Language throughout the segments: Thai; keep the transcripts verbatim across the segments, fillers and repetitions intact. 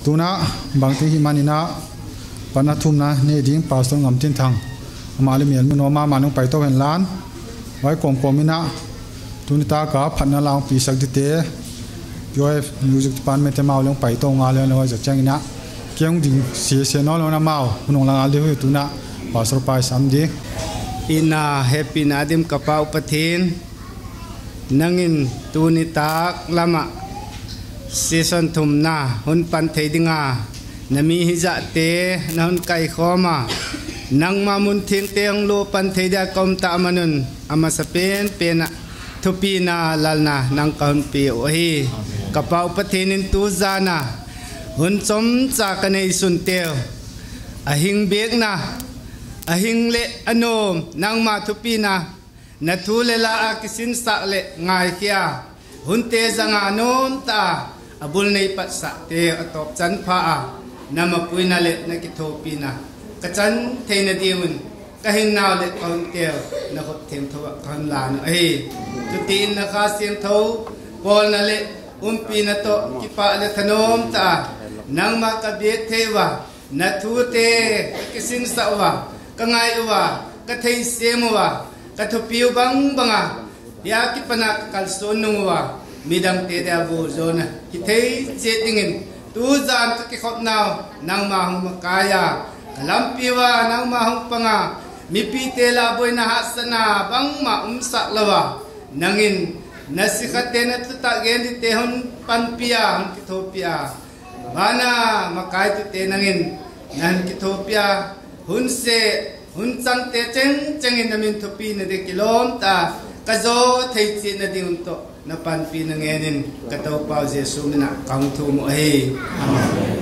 tuna bangti hi manina panathum na ne ding pastor ngam tin thang amali mian no ma manung pai to hen lan wai kom komina tunita ka phanna lang pi sak di te yoi music department ma long pai to nga le lo ja changina kyang ding se se no lo na mau nong lang al de hu tuna pastor pai sam di ina happy nadim kapa upathin nangin tunita lama season thumna hun pan theidinga nami hiza te nahun kai khoma nang mamun thing teng lo pan theida kom ta manun ama sapen pena thupina lalna nang kaun pi ohi kapau pathinin tu zana hun chom cha kane isun tel ahing bek na ahing le anom nang ma thupina na thu le la akisin sa le ngai kia hun te zanga nom ta abul nei pat sa te atop chan pha a namapuina le na kitopina kachan theina diun kahin naw le kaun tel na khot them thawa kan la na ai tu tin na kha siang tho pol na le umpi na to kipa le thanom ta nang ma ka be thewa na thu te kisin sa wa ka ngai wa ka thei semwa ka thu piu bang banga ya ki pana kal son nu wa midang te da bu zona ki thei che tingin tu zan ki khop naw nang ma hum kaya kalam piwa nang ma hum panga mi pi te la boina hasana bang ma um sa lawa nangin nasikhate na ta gen di te hon pan pia hon ki thopia bana makai tu te nangin nan ki thopia hun se hun chang te cheng chengin namin thopi na de kilom ta kazo thei chi na di un to na pan pi na ngenin kataw pau jesu na kang thu mo ai amen.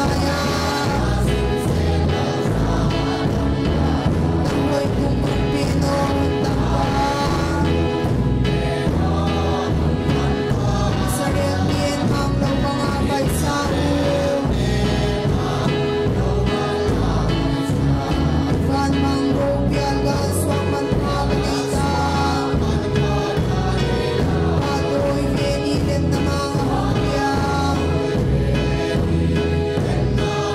Hãy subscribe cho kênh Ghiền Mì Gõ để không bỏ lỡ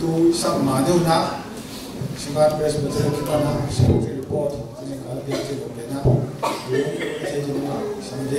tu sak ma deu na singa press betul kita na singa report singa kalau dia tu bena saya juga sampai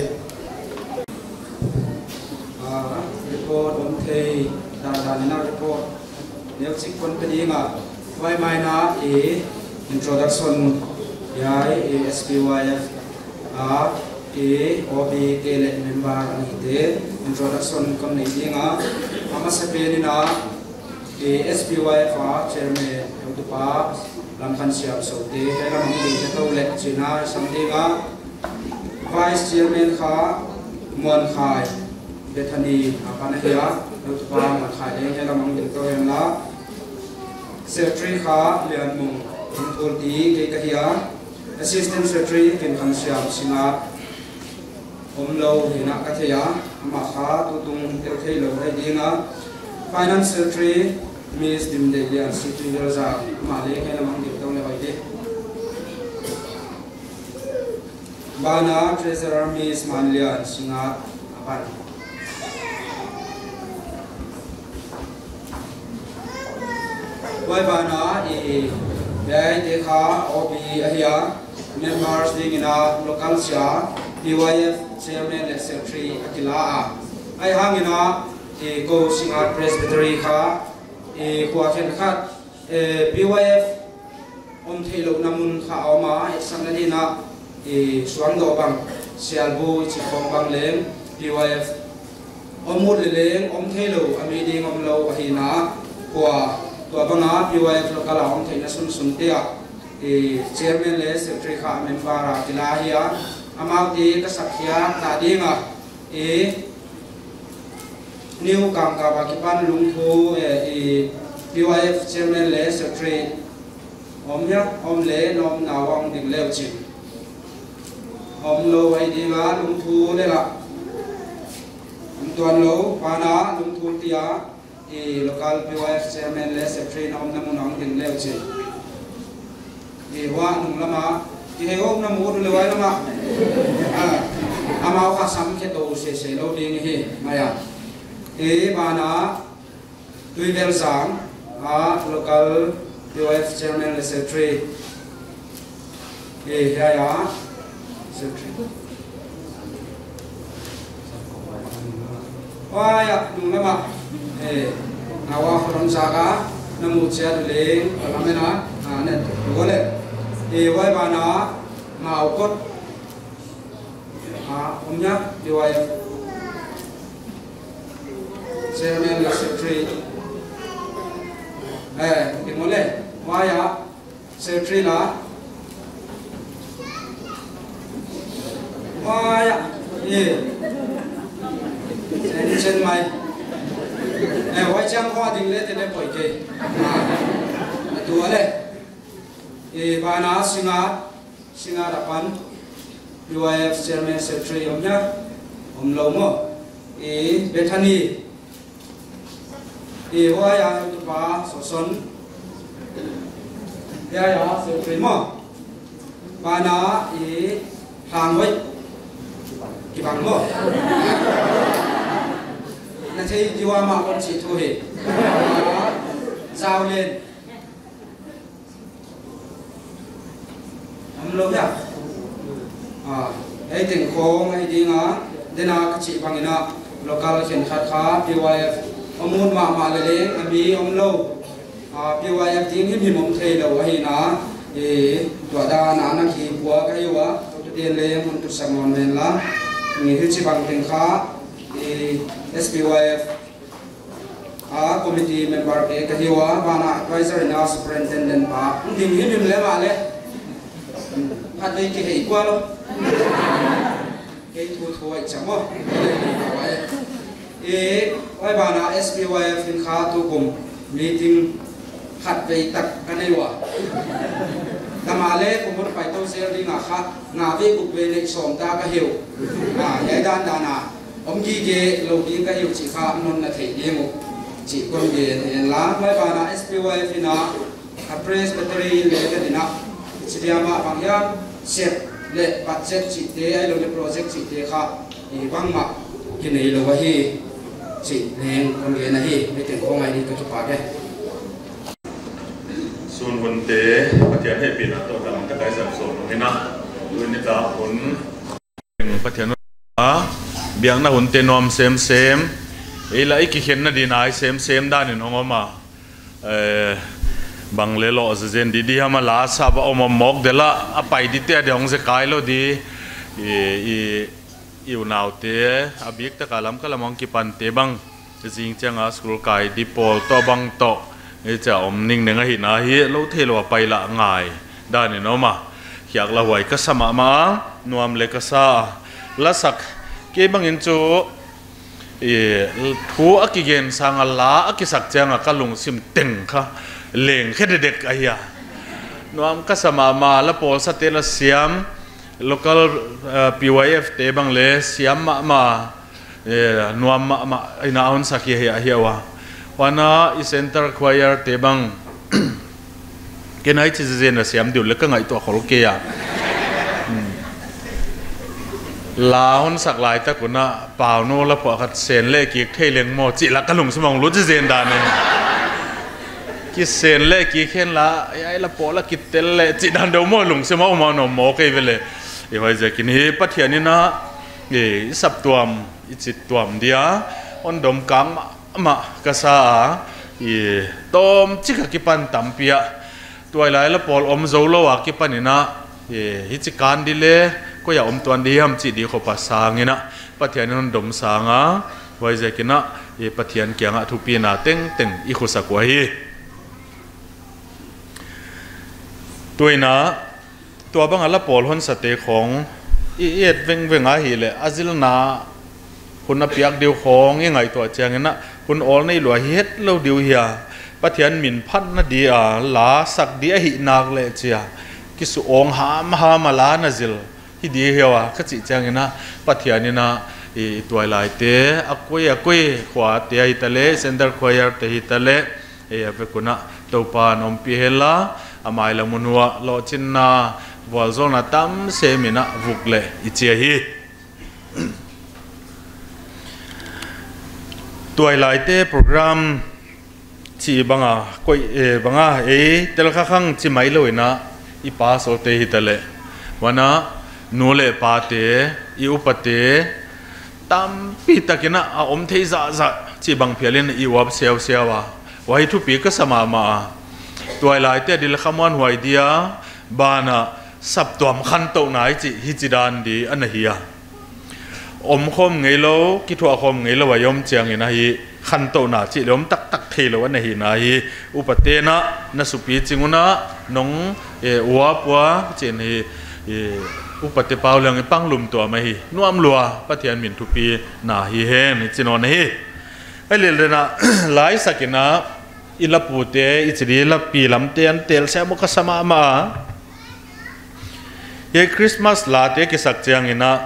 ah report om thei dan dan na report nếu chỉ quân cái gì mà vai mai na e introduction yai S P Y F a e O B K le member ani te introduction kom nei dinga ama sape ni na e S P Y F a chairman eutupa lam khan siap so te he lam ngi te to le china sam dinga vice chairman kha mon khai bethani apana hiya eutupa ma khai le he lam ngi to hem la secretary kha lian mung thul ti ke ka hiya assistant secretary kin khan siap singa om lo hina ka thaya ama kha tu tung tel thei lo dai dinga finance secretary miss dim de lian city raza ma le ke lamang dim tong le bai de bana treasurer miss manlian singa apan wai bana e dai de kha obi ahia members ding ina local sia P Y F chairman and secretary akila a ai hangina e go singa presbytery kha e kwa khen khat e P Y F om thelo namun kha awma e samnani na e swang do bang sialbu chi khong bang leng P Y F omut leng om thelo ami ding om lo ahina kwa to banga P Y F local om theina sun sun tia e chairman le secretary kha member akila hiya amau ti ka sakya ta dinga e new kam ka ba ki pan lung thu e P Y F chairman le secretary om ya om le nom na wang ding leo chi om lo ai dinga lung thu le la om tuan lo pa na lung thu tia e local P Y F chairman le secretary nom na mun ang ding leo chi e wa nung lama ki he om na mu le wai lama a amao kha sam ke to se se lo ding hi maya e bana tui bel sang a local P Y F chairman le secretary e ya ya secretary wa ya nung lama e awa khron jaga namu cha le lamena a ne gole e wai bana ngau kot a omnya P Y F chairman le secretary eh dimole wa ya secretary la wa ya e chen chen mai eh wai chang kho ding le te le poi ke a tu ale e bana singa singa dapan P Y F chairman secretary omnya om lo mo e bethani e wa ya tu pa so son ya ya secretary mo bana e hang wai ki bang mo na chei diwa ma kon chi thu he zao lên om lo ya à ấy tình khong ấy đi ngã đến na các chị bằng ina local khen khát khá P Y F ông muốn mà mà lại lên anh bị ông lâu à P Y F tiếng hiếm hiếm ông thầy đầu ấy na thì tuổi ta nã năng khi qua cái yêu á tôi tiền lên ông tôi sang ngon lên lắm người hết chị bằng tình khá thì S P Y F à committee member cái cái yêu á và na advisor na superintendent ba ông tìm hiếm hiếm lên mà lên hạt đây cái hệ qua luôn cái thu thu ấy chẳng có ê ôi bà na S P Y F in khá tu cùng meeting hạt về tắc cái này wa ta mà lẽ cũng muốn phải tôi sẽ đi ngả khác ngả về cục về lịch sòng ta cái hiểu à giải đan đàn à ông ghi ghê lâu đi cái hiểu chỉ khá non là thể đi một chỉ con về thì lá ôi bà na S P Y F in à presbytery lệ cái gì nào chỉ đi mà bằng nhá set lệ budget chỉ thế ai lo le project chỉ thế khác thì bang mà cái này lo hi chỉ nên con cái này mấy tiền con ngày đi cái chụp cái ส่วนคนเตะประเทศให้ปีนัตัวดำตะไคร้สับสนนี่นะด้วยนี่ตาผลประเทศนู้นเบียงน่ะหุ่นเตนอมเซมเซมไอ้ละไอ้กิเข็นน่ะดีนายเซมเซมด้านนี่น้องออกมาเออบางเลโลจะเจนดีดีฮะมาลาซาบเอามามอกเดล่าอไปดิเตะเดี๋ยวองจะกายโลดีอีอีอยู่นาวเตะอบิกตะกาลัมก็ละมองกิปันเตะบังจะจริงจังอ่ะสกุลกายดิโปลตัวบังโตไอ้เจ้าอมนิ่งหนึ่งหินอาฮีเราเทลวไปละง่ายด้านนี่น้องมาอยากละหวยก็สมามาหนวมเล็กซาละสักเก็บบังอินจูเอทูอักเกนสังลาอักสักจังอ่ะก็ลงซิมเต็งค่ะเล่งแค่เด็กๆไอ้ยาหนวมก็สมามาละโปสเตลเซียม local พี วาย เอฟ เตบังเลเซียมมามาเอหนวมมามาไอ้น่าอุ่นสักเฮียเฮียวะวันน่ะอีเซ็นเตอร์ควายร์เตบังเกณฑ์ไอ้ที่จะเจนเสียมเดี๋ยวเล็กก็ไงตัวขลุ่กเกียร์ลาหุ่นสักลายตะกุน่ะเปล่าโน่ละพอขัดเซนเล่กีเทเลียงโมจิละกันหลงสมองรู้จะเจนดานเนี่ยกิเซนเล่กีเข็นละไอ้ละพอละกิเตลเล่จิดันเดาโมหลงสมองมานโมกไอ้เวลเลยไอ้ไว้จะกินเฮปัทยานี่นะเอสับตัวมอิจิตตัวมเดียอันดมกังมากษาเอต้มจิกกิปันตัมเปียตัวไหลละพออมโซโลวากิปันนี่นะเอฮิจิการดิเลก็อย่าอมตัวดีฮัมจิดีเขาปัสสางเงี้ยนะปัทยานี่นันดมสางอ่ะไว้จะกินนะเอปัทยานเกียงอ่ะทุปีนาเต็งเต็งอีขุสักไว้ตัวนะตัวบางอันละพอลหนสเตของอีเอ็ดเวงเวงอาฮีเลยอาจิลนาคุณนับยักเดียวของยังไงตัวเจียงเงี้ยนะคุณออลในหลวงเฮ็ดเราเดียวเฮียปะเทียนมินพัดนาดีอ่ะลาสักดีหินักเลยเจียกิสุองหามหามาลานาจิลฮิดีเฮียวะขจิเจียงเงี้ยนะปะเทียนนี่นะอีตัวลายเตะอักวยอักวยขวาเตะฮิตาเลเซนเตอร์ควายร์เตะฮิตาเลเอเวกุนะตัวปานอมพิเฮล่าอามัยละมุนวะโลจินนาวอลโซนาตัมเซมินะวุกเลอิเจียฮีตัวไลท์เต้โปรแกรมที่บางอ่ะก็เอบางอ่ะเอเตลข้างข้างที่ไม่เลยนะอีป้าโซเตหิตะเลวันน่ะนูเลป้าเตอีอุปเตตามปีตะกินะอาอมเทซ่าซ่าที่บางเพียรเล่นอีวับเซียวเซียวะว่าให้ทุกปีก็สมามาตัวไลท์เต้ดิลขมอนหวยเดียบานะสับตัวมขันโตไหนจิฮิจิดานดีอันนั้นเฮียอมคมไงโลกิทัวคมไงโลว่ายอมเจียงนะฮีขันโตนาจิลมตักตักเทโลวันนี้นะฮีอุปเตนะนัสุปีจิงุนะน้องเอวัวปัวเจนฮีอุปเตเปาเรื่องปังลุมตัวมาฮีนัวมลัวปะเทียนมินทุปีนาฮีเฮนจินอนฮีไอเรื่องนะหลายสักนะอิลปูเตอิจดีลปีลำเตียนเตลเซมุกสมามาเฮคริสต์มาสลาเตกิสักเจียงนะ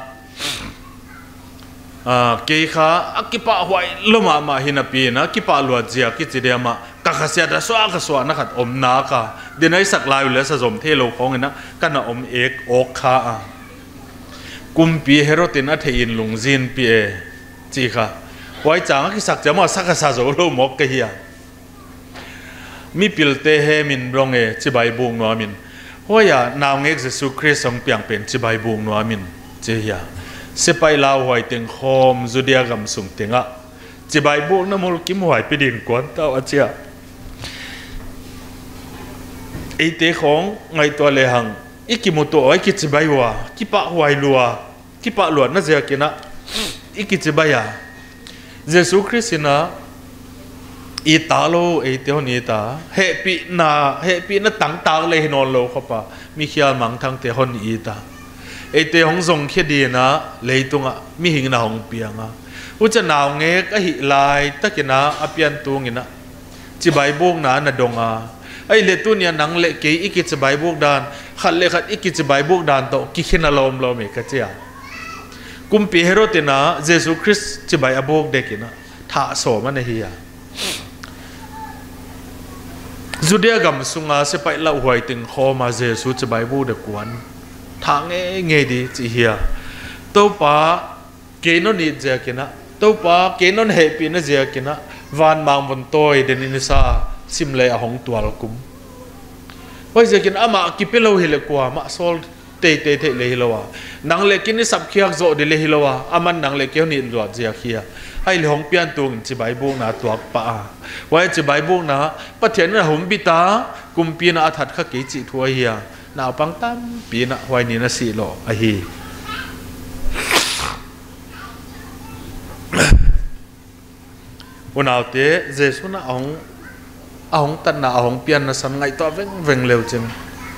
เกี่ยข้ากิปะหวยลุมามาหินาปีนะกิปะลวดเจียกิจิเดียมากักเสียดสวากสวานักอมนาคาเดี๋ยวนี้สักลายอยู่แล้วสะสมเทโลของนะกันอมเอกอกข้ากุมปีเฮโรตินอัฐยินลุงจินปีเอจีค่ะไว้จางกิสักจะมาสักษาโซโลมกเกียมีปิลเตเฮมินรองเอจิบายบุงนัวมินเพราะอย่านาวเงกเยซูคริสต์ทรงเปลี่ยนเป็นจิบายบุงนัวมินเจียเสไปลาวหวยเต็งโคมจุดยากำสุงเต็งอ่ะจิบายบุกน้ำมูลกิมหวยไปดินกวนเต้าอาเจียไอเตะของไงตัวเลหังอีกิมุตัวไอกิจิบายวัวกิปะหวยลัวกิปะหลวดน่าเจียกินะอีกิจิบายาเยซูคริสต์นะอีตาโลไอเตียวนี้ตาเฮปีนาเฮปีน่ะตั้งตาเลยนอนโลเข้าปะมีเขียนมังทั้งเตหอนอีตาไอเตะของทรงแค่ดีนะเลยตรงอ่ะมีหิงนาของเปียงอ่ะอุจนาวเงกไอหิลายตะกินะอเปียนตัวงินะจีใบบุกนะน่ะดงอ่ะไอเลตุเนี่ยนังเล็กกี่อีกิจีใบบุกดานขัดเล็กขัดอีกิจีใบบุกดานโตกิขินาลมลมเอกเจียกุมปีเฮโรตินะเยซูคริสต์จีใบอบุกเด็กินะท่าโสมันเฮียจุดเดียกำสุงอาเสไปเล่าหวยถึงคอมาเยซูจีใบบุกเด็กวนทางเงี้ยดีจีเฮียตัวป้าเกนนนี่เจ้ากินะตัวป้าเกนนเฮปีนะเจ้ากินะวันมังบนโต้ยเดนินิสาซิมเลยหงตัวละกุมว่าจะกินอามากิเปโลเฮลกว่ามาโซลเตเตเทเลฮิโลวะนังเล็กกินนี่สับเคียกโจเดเลฮิโลวะอามันนังเล็กเกี่ยวนี่หลวดเจียเคียให้หลงเปียนตัวจีใบบุกนาตัวป่าไว้จีใบบุกนาปะเทียนน่ะหุ่มบิตากุมปีน่ะอัฐัดขกิจิทัวเฮียนาปังตั้มปีน่ะไว้นี่น่ะสิโลอะฮีวันเอาเตะเจสุน่ะององตันน่ะองเปียนน่ะสันไงตัวเวงเวงเร็วจัง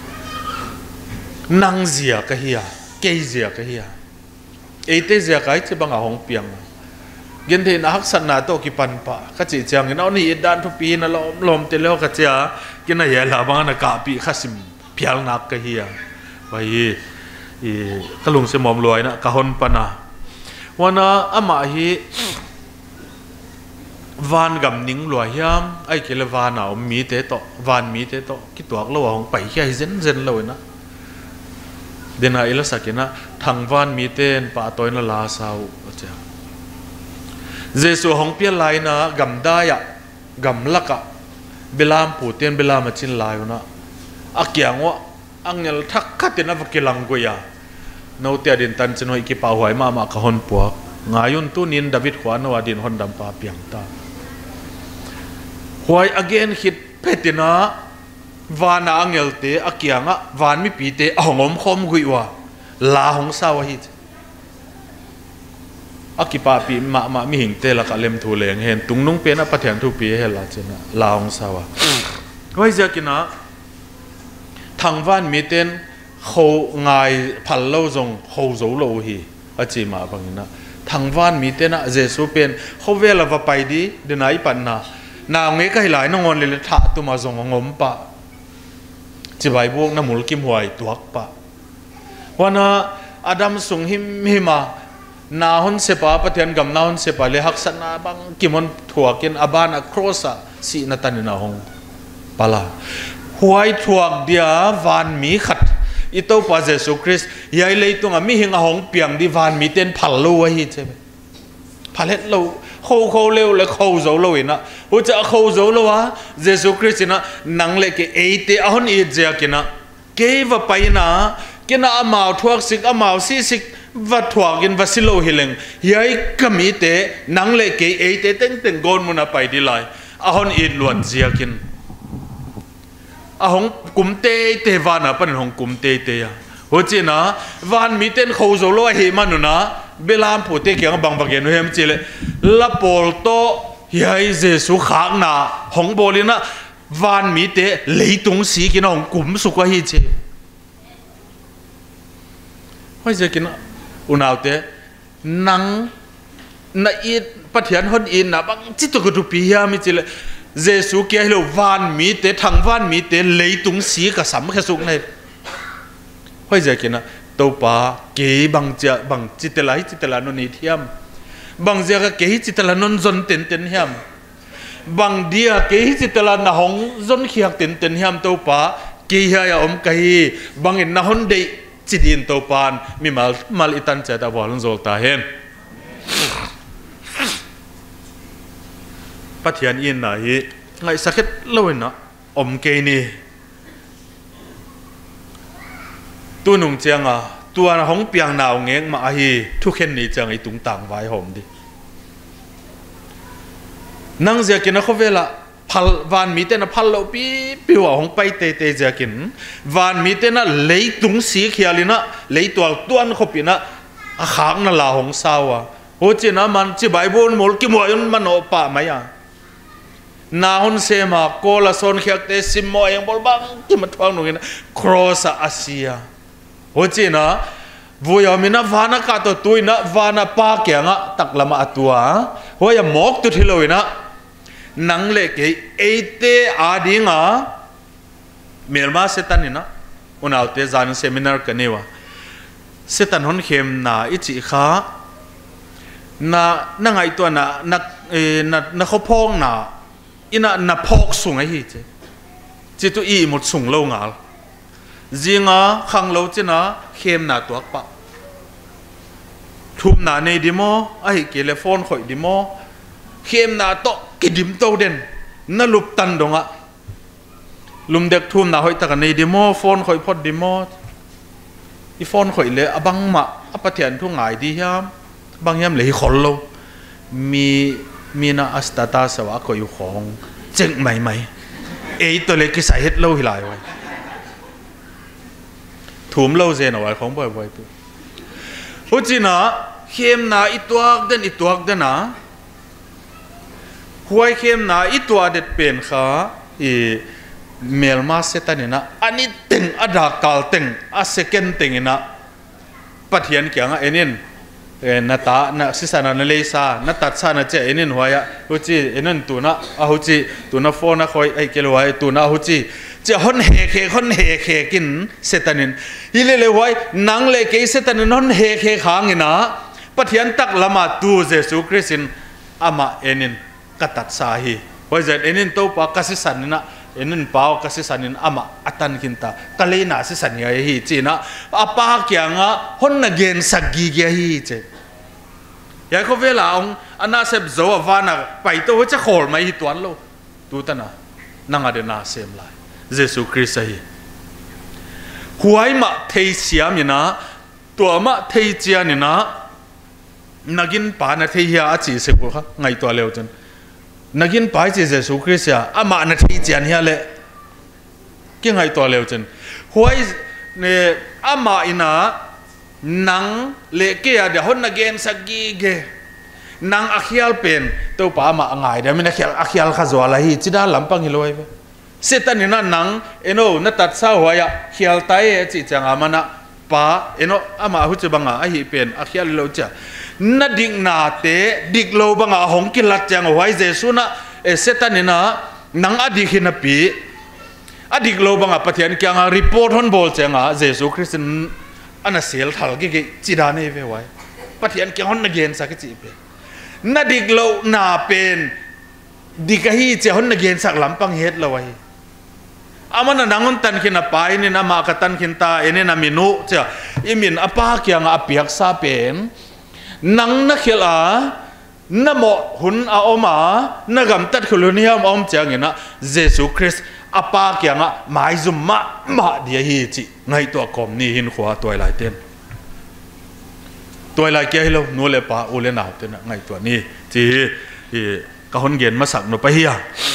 นังเสียกะเฮียเกยเสียกะเฮียเอเตเสียกะไอ้ที่บังองเปียงยันเทนักสันนาโตกิปันปะก็จีจังเนาะนี่ด้านทุปีน่ะลมลมเตลก็จะกินน่ะเยลาบังน่ะกะปีขัสิมเพียงนักกะเฮียไปอีกะลุงเสมอมรวยน่ะกะฮอนปะนะวันน่ะอามาฮีวานกับนิ่งลอยยามไอ้เกลวานเอามีเตโตวานมีเตโตคิดตัวเราของไปแค่เซนเซนเลยนะเดน่าอิลสักนะทางวานมีเตนป่าตัวน่ะลาสาวเจ้าเจสุของเปียลายนะกำได้อะกำลักอะเบลามปูเตียนเบลามาชินลายนะอักยังวะอังเงลทักขัดนะวักลังกุยาโนเตียดินตันชนอยกิปาวหอยมามาขหอนปวกงายุนตุนินดาวิดขวานวดินฮอนดัมปาเปียงตาหวยอเกนคิดเพตินะวานาอังเงลเตอักยังอะวานมิปีเตอ่องอมคมกุยวะลาหงสาวฮิตอักกิปาปีมามามีหิงเตละกะเลมทูเลงเห็นตุงนุ่งเป็นอะปะเถียนทูปีเฮละเจนะลาหงสาวะไว้จะกินนะทางวันมีเต้นเขาง่ายพันเล่าจงเขาโจโลฮีอาจีมาบังนะทางวันมีเต้นอะเจสุเป็นเขาเวลาว่าไปดีเดินไหนปันนะนางเงยก็ให้หลายน้องงอนเลยถาตุมาจงงมปะจีใบบุกน้ำมุลกิมหวยตัวปะวันน่ะอาดัมส่งหิมหิมานาฮอนเซปาปะเทียนกับนาฮอนเซปาเลยหักสันนาบังกิมอนถั่วกินอาบานะครอสะสีนัตันนาฮงปะละหวยถั่วเดียวานมีขัดอิโตปาเจสุคริสยายเลยตรงอ่ะมีหิงหงเปียงดีวานมีเต้นพัลลูวะฮิใช่ไหมพัลเล็ดลูเขาเขาเร็วเลยเขาโจโลอินะหัวจะเขาโจโลวะเจสุคริสนะนังเล็กเอเตอฮอนอีเจียกินะเกวไปนะกินอามาทวกสิกอามาสิสิกวัดทวกินวัสิโลฮิเลงยายกมีเตนังเล็กเอเตเต็งเต็งโกนมุนาไปดีไลอาฮอนอีลวนเจียกินอาฮงกุมเตเตวานะเป็นฮงกุมเตเตยหัวจีนะวันมีเต้นเขาโจโลเฮมานุนะเบลามพูดเตะเกี่ยงบังบังเกนเฮมจีเลละโปลโตยายเจสุขางนาฮงโบลินะวันมีเตเลยตรงสีกินฮงกุมสุกฮิเจว่าจะกินอุณาวเตนังนาอีปะเทียนฮอนอินนะบังจิตตุกุตุปียามิจิเลเจสุเกี่ยเราวันมีเตทางวันมีเตเลยตรงสีกับสามแค่สุกในว่าจะกินนะตัวป้าเกี่ยบังเจ้าบังจิตลายจิตลานนเทียมบังเจ้าก็เกี่ยจิตลานนจนเต็นเต็นเฮียมบังเดียเกี่ยจิตลานหงจนเขียกเต็นเต็นเฮียมตัวป้าเกี่ยยาอมเกี่ยบังอินนะฮอนเดจิดินตัวปานมีมาลมาลอิตันเจตาวาลนโจลตาเห็นปัทยันอินนะฮีไงสักเก็ตเล่านะอมเกนี่ตัวหนุ่มเจียงอ่ะตัวหงเปียงหนาวเงี้ยมาฮีทุกเห็นนี่จังไอตุงต่างไว้หอมดินั่งเจียกินนะเขาเวลาพัลวานมีเต้นพัลโลปีปีว่าหงไปเตเตจะกินวานมีเต้นเลยตุงสีเขียวเลยนะเลยตัวตัวนั้นเขาปีนะขางนั่นละหงสาวะโอ้จีนะมันจีใบบุญมลกิมวยมันโอปะไหมอ่ะนาฮุนเซมาโกลาโซนเขียกเตซิมมอยยังบอลบังที่มันฟังหนูนะครอสอาเซียโอ้จีนะวัวยามินะวานะกาตัวตุยนะวานะปาเกียงะตักละมาตัววัวยามอกตุทิโลยนะนังเล็กเอเตอาดิงะเมลมาเซตันนี่นะอุณเอาเตจานเซมินาร์กันนี่วะเซตันฮอนเข้มนาอิจิขานานั่งไอตัวน่ะนักเอนักนักเขาพองน่ะอินะนักพอกสูงไอฮิเจจิตุอีหมดสูงโลงาลจิงะขังโลจินะเข้มนาตัวปะทุมนาในดิโมไอเกลโฟนข่อยดิโมเข้มนาโตกิดิมโตเด่นนั่นลุบตันดงะลุมเด็กทุ่มน่ะหอยตะกันในดิโมโฟนหอยพอดดิโมอีโฟนหอยเลยอบังมาอปะเทียนทุ่งไงดียามบางยามเลยขอลโลมีมีน่าอัสตาตาสวะก็อยู่ของเจ๋งไหมไหมเออตัวเล็กกิสายเฮ็ดโลหิลายไว้ทุ่มโลเซนเอาไว้ของบ่อยๆปุ๊บพูดจริงนะเข้มนาอีตัวเด่นอีตัวเด่นนะหวยเข้มนาอีตัวเด็ดเป็นขาอีเมลมาเซตันนะอันนี้ตึงอดากาลตึงอัสเกนตึงนะปัทยันเกี่ยงเอ็นินเอ็นนัตตานักศึกษานันเลซ่านัตตัดซานะเจเอ็นินหัว呀หูจีเอ็นินตัวนะอาหูจีตัวนะโฟนะคอยไอเกลวายตัวนะหูจีเจ้าคนเฮเคคนเฮเคกินเซตันินฮิเลเลวายนังเลเกเซตันินคนเฮเคขางนะปัทยันตักละมาตูเจสุคริสตินอามาเอ็นินกัตัดซาฮีว่าจะเอ็นินตัวปากกัสสันนะเอ็นินป้าวกัสสันนินอามาอัตันกินตากะเลน่าสิสันยาฮีจีนะอาปากยังอ่ะคนนักเรียนสักกีเกียฮีเจยาเขาเวลาองอันน่าเสพโจวานะไปตัวจะขอลไม่ฮิตวันโลดูตันะนั่งอเดน่าเสมลายเยซูคริสต์ฮีหวยมาเทียเสียมนะตัวมาเทียเจียนนะนักินป่านะเทียอาจีสิบกว่าไงตัวเร็วจนนักินป่าจีเยซูคริสต์อามานะเทียเจียนเฮียเลยกี่ไงตัวเร็วจนหวยเนี่ยอามาอินะนังเล็กเกียเดี๋ยวคนนักเรียนสักกี่เกนังอักยาลเป็นตัวป่ามาง่ายเดี๋ยวมีนักอักยาลข้าจวอะไรจีด้าลำปังฮิโลยเสร็จนี่นะนังเอ็นโอนัดตัดสาวหัวยเขียลไตจีจังอามานะป่าเอ็นโออามาหุ่นจะบังอาฮิเป็นอักยาลโลจ้ะนัดดิ่งนาเตดิ่งโลบังอาหงกิลัดจังหัวเจสุนะเอเสร็จนี่นะนังอดีขินปีอดีกโลบังอาปะเทียนกียงอารีพอร์ตฮอนบอลจังอาเจสุคริสต์อันนั้นเสียลทัลกี่จีดานี่เว้ยปะเทียนกียงฮอนนักเรียนสักจีเปนัดดิ่งโลนาเป็นดิกะฮีเจ้าฮอนนักเรียนสักลำปังเฮ็ดละไว้อามันนังอนตันขินไปนี่นะมากัตันขินตาเอ็นี่นะมินุเจ้าอิมินอปาเกียงอาเปียกซาเป็นนังนักเขลาน้ำหมอหุ่นอาอมานักำตัดขลุ่นยามอมเจ้าเงินะเยซูคริสต์อปาเกียงอะหมายจุมมะมาเดียฮีจิไงตัวกอมนี่หินขวาตัวไหลเต้นตัวไหลเกี่ยให้เราโนเลปาโอเลนาวเต้นไงตัวนี้จีกะฮอนเกียนมาสักโนไปเฮีย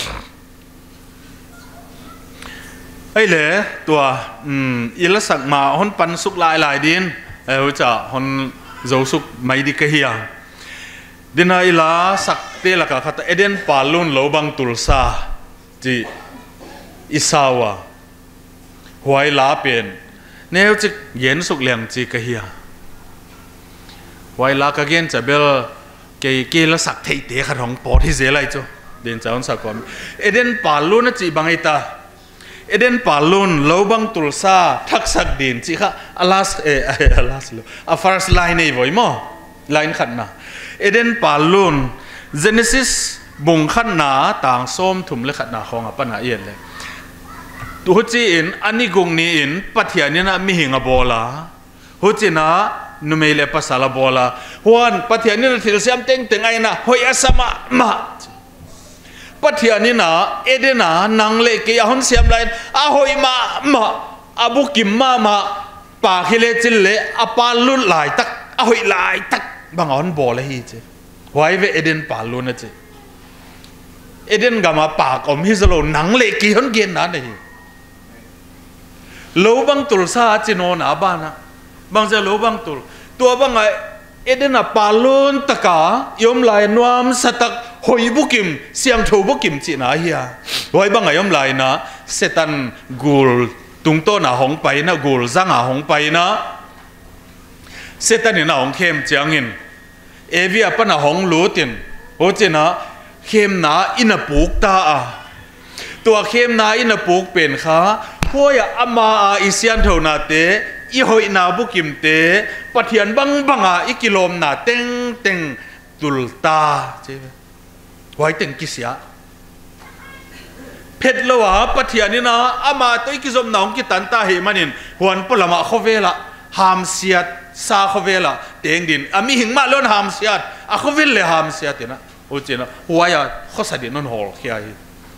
ไอ้เหล่ตัวอืมอิลสักมาฮอนปันสุกลายหลายดินเออจะฮอนโจสุกไม่ดีกะเฮียดินาอิลาสักเตละกะขัดเอเดนปาลุนโลบังตุลซาจีอิสาวะหวยลาเป็นเนวจิเย็นสุกเลียงจีกะเฮียหวยลากะเกนจะเบลเกยเกลสักเทเตะขัดของปอที่เจไรจ้ะเดินจะอันสักก่อนเอเดนปาลุนจีบังไอตาเอเดนปาลุนโลบังตุลซาทักสักดินจีค่ะอัลลาสเออัลลาสโลอัฟาร์สไลน์นี่บ่อยมั้งไลน์ขัดนะเอเดนปาลุนเจเนซิสบุงขัดนาต่างส้มถุมเล็กขัดนาของอปัญหาเอียนเลยตัวจีอินอันนี้กงนี้อินปัทยานี่นะมีหิงบอลาหัวจีนะนุเมเลปัสสาลบอลาฮวนปัทยานี่นะที่เราเสียมเต็งเต็งไงนะหอยอาสมามาปัทยานี่นะเอเดนะนังเล็กยาฮอนเสียมไลน์อาหอยมามาอาบุกิมมามาปากฮิเลจิเลอาปาลุนหลายตักอาหอยหลายตักบางอันบอลเลยเจ้ไว้เวเอเดนปาลุนนะเจ้เอเดนกามาปากอมฮิสโลนังเล็กยาฮอนเกียนนั่นเลยโลบังตุลซาจิโนนาบ้านะบางจะโลบังตุลตัวบางไงเอเดน่ะปาลุนตะกายอมลายนวมสตักหอยบุกิมเสียงโถบุกิมจีน่าเฮียไว้บางไงยอมลายนะเซตันกูลตุงโตน่ะหงไปนะกูลจังอ่ะหงไปนะเซตันนี่น่ะหงเข้มจังอินเอวียปน่ะหงรู้ตินโอเจนะเข้มน่ะอินะปุกตาอ่ะตัวเข้มน่ะอินะปุกเป็นขาพวกอามาอิเซียนเท่านาเตอีหอยนาบุกิมเตปะเทียนบังบังอ่ะอีกิโลมนาเต็งเต็งตุลตาใช่ไหมไว้เต็งกิเสียเพชรละวะปะเทียนนี่นะอามาตัวอีกิสมน้องกิตันตาเฮมันินหวนปละมาเขาเวละหามเสียดซาเขาเวละเต็งดินอามีหิงมาล้นหามเสียดอาเขาเวลเลยหามเสียดนะโอ้เจนะหัวอย่าเขาสดินนนหอลเขียห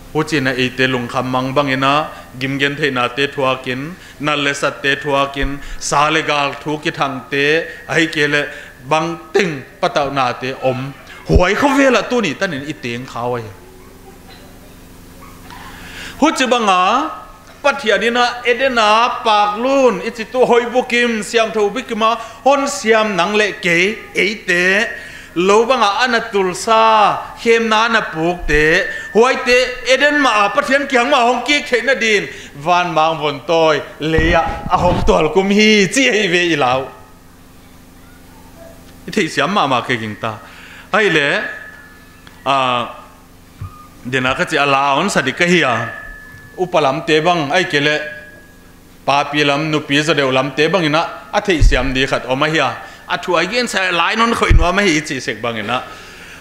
ผู้จีนไอเตลุงคำมังบังเนะกิมเกนเทนาเตทัวกินนัลเลสัตเตทัวกินซาเลกาลทุกิทังเตไอเกเลบังติงปะตาวนาเตอมหวยเขาเวลาตัวนี้ตั้งแต่อีเตียงเขาไอ้ผู้จีบังอ่ะปัทยานีนะเอเดนาปากลุนอิจิตุหอยบุกิมเสียงทูบิกมาฮอนเสียมนังเละเกยเอเตโลบังอานัตุลซาเข้มนานาปุกเตหวยเตเอเดนมาปัทยันเกียงมาฮงกีเขนดินวันบางวนตอยเลียอาฮงตัวกุมฮีจีไอเวอีลาวที่เสียมมามาเกกิงตาไอเล่อ่าเดี๋ยวนักจะอาลาอนสัดิกะฮียอุปลัมเตบังไอเกเลปาปีลัมนุปีจะเดวลัมเตบังอินะอาทิเสียมดีขัดออกมาเฮียอาทัวเย็นใส่หลายนนคอยนัวไม่หิจีเสกบังอินะ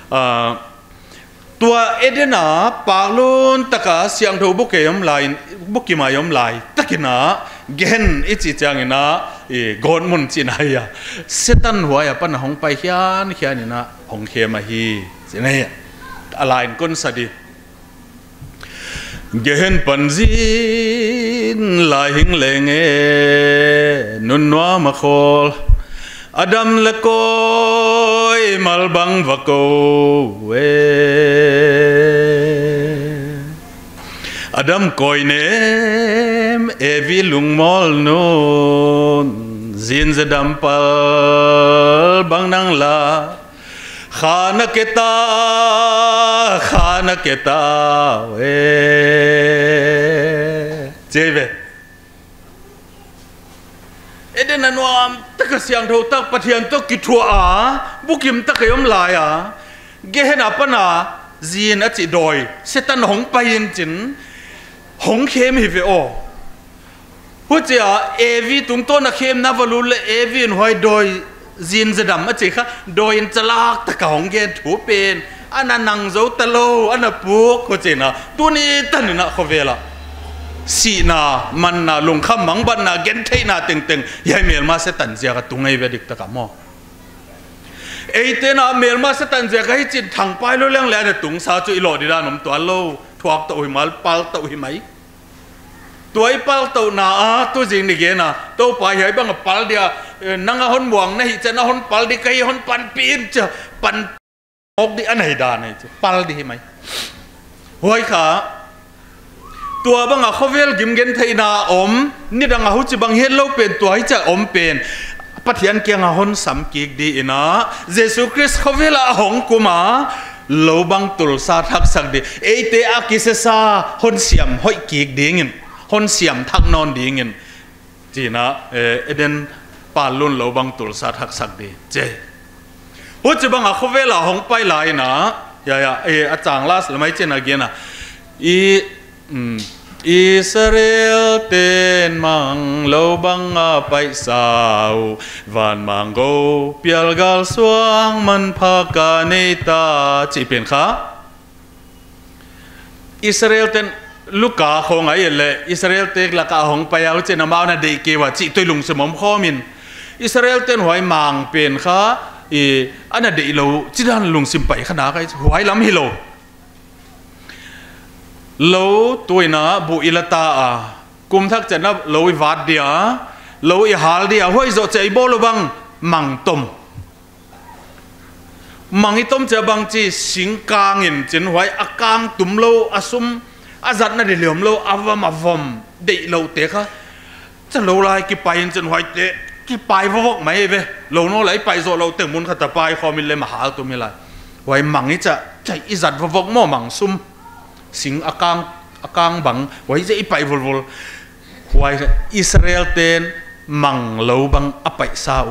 ตัวเอเดน่าปากลุนตะกาเสียงทูบุกเกยมลายบุกกิมายมลายตะกินะเกนอิจิจังอินะกอนมุนจินายะเซตันหัวอย่าปันหงไปเฮียนเฮียนี่นะหงเขมาฮีสิเนี่ยอะไรก้นสดีเกนปันจินลายหิงเลงเอนุนวามะโคลอดัมละโกยมัลบังวะโกเวอดัมโกยเนมเอวิลุงมอลนูนจินจะดัมปัลบังนังลาखाना केता खाना केता वे जेबेเดนนวมตะกเสียงโทตักปะเทียนตกกิทัวอาบุกิมตะกยมลายอ่ะเกเฮนาปนาจีนอจิดอยเสตันหงไปยินจินหงเข้มฮิเวโอหัวเจ้าเอวีตุงต้นนักเข้มนับวลุลเอวีนหอยดอยจีนจะดำมาจีค่ะโดยจะลากตะกหงเกนถูเป็นอันนั้นนังโจตะโลอันนั้นปุกเขาเจนะตัวนี้ตันนี่นะเขาเวลาสีนามันนาลงข้ามมังบันนาเกนเทนาเต็งเต็งยายเมลมาเสตันเจียกตุงไอเวดิกตะกะมอเอเตนาเมลมาเสตันเจียกให้จิตทางไปเรื่องแล้วเนี่ยตุงสาวจุยหลอดีด้านนมตัวโลทวกตัวหิมัลปัลตัวหิมัยตัวไอ้ปัลตัวนาตัวจริงนี่เกนะตัวไปใหญ่บ้างปัลเดียนังหอนหวงนะฮิจะนังหอนปัลดิใครหอนปันปีนจะปันออกดิอันไหนด่านี่จะปัลดิหิมัยหวยขาตัวบางอ่ะเขาเวลกิมเกนไทยนาอมนี่ดังอ่ะหุ่นจะบางเฮลโลเป็นตัวให้จะอมเป็นปัทยันเกียงอ่ะหอนสัมกิกดีนะเยซูคริสต์เขาเวลาหงกุมาโลบังตุลซาทักสักดีเอเตอากิเซซาหอนเสียมหอยกิกดีเงินหอนเสียมทักนอนดีเงินจีนะเอเอเดนปาลุนโลบังตุลซาทักสักดีเจหุ่นจะบางอ่ะเขาเวลาหงไปหลายนะอย่าอย่าเออาจารย์ลาสหรือไม่เจนอะไรเงี้ยนะอีอิสราเอลเต็นมังโลบังอาไปสาววันมังโกเปียลกาลสวงมันพากาเนตาจีเป็นข้าอิสราเอลเต็นลูกกาคงไงเลยอิสราเอลเต็นละกาหงไปเอาเจนมาเอานาเดกีว่าจีตุยลุงสมอมข้อมินอิสราเอลเต็นหอยมังเป็นข้าอีอันนั้นเดโลจีด้านลุงสิมไปขนาดไหนหอยล้ำฮิโลโลตัวน่ะบุอิลตาอ่ะกุมทักจะนับโลวิวัดเดียโลอิฮาลเดียห้อยจะใจบอลบังมังตมมังอิตมจะบังจีสิงกางอินจินหอยอากางตุมโลอาซุมอาจัดนั่นเดียวโลอาวามาวมเดโลเตะค่ะจะโลไรกี่ไปจินหอยเตะกี่ไปพวกไหมเว้โลโน่ไหลไปโซโลเตะมุนขัดตะไปคอมินเลยมาหาตัวมิไรหอยมังนี่จะใจอิจัดพวกมั่วมังซุมสิงอากางอากางบังไว้จะอีไปวลวลไว้อิสราเอลเตนมังโลบังอไปซาอุ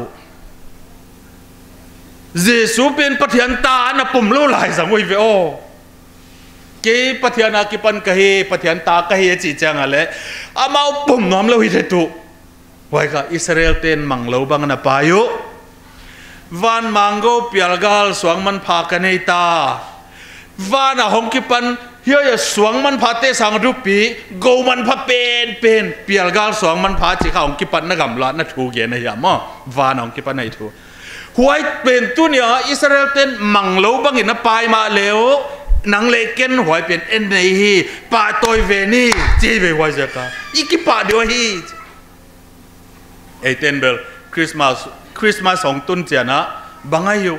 เยซูเป็นปฏิญาณตานะปุ่มโลหลายสังวิเวโอเกปฏิญาณกิปันกะเฮปฏิญาณตากะเฮจีจังอะไรอามาปุ่มน้อมโลหิตตุไว้ก็อิสราเอลเตนมังโลบังนะปายุวันมังโกเปียลกาลสวงมันพากันในตาวันอะหงกิปันเฮียสวงมันพาเตสังรูปีโกมันพาเป็นเป็นเปียลกาลสวงมันพาจีข้าของกิปันนักกำลังนักถูกเย็นนะยามอ่ะวานของกิปันในถูกหวยเป็นตัวเนี่ยอิสราเอลเต้นมังโลบังอินปายมาแล้วนังเล็กเกินหวยเป็นเอ็นในฮีป่าตัวเวนี่เจ๊ไปหวยจะกะอีกป่าเดียวฮีเอเทนเบลคริสต์มาสคริสต์มาสสองตุนเจนะบังอายุ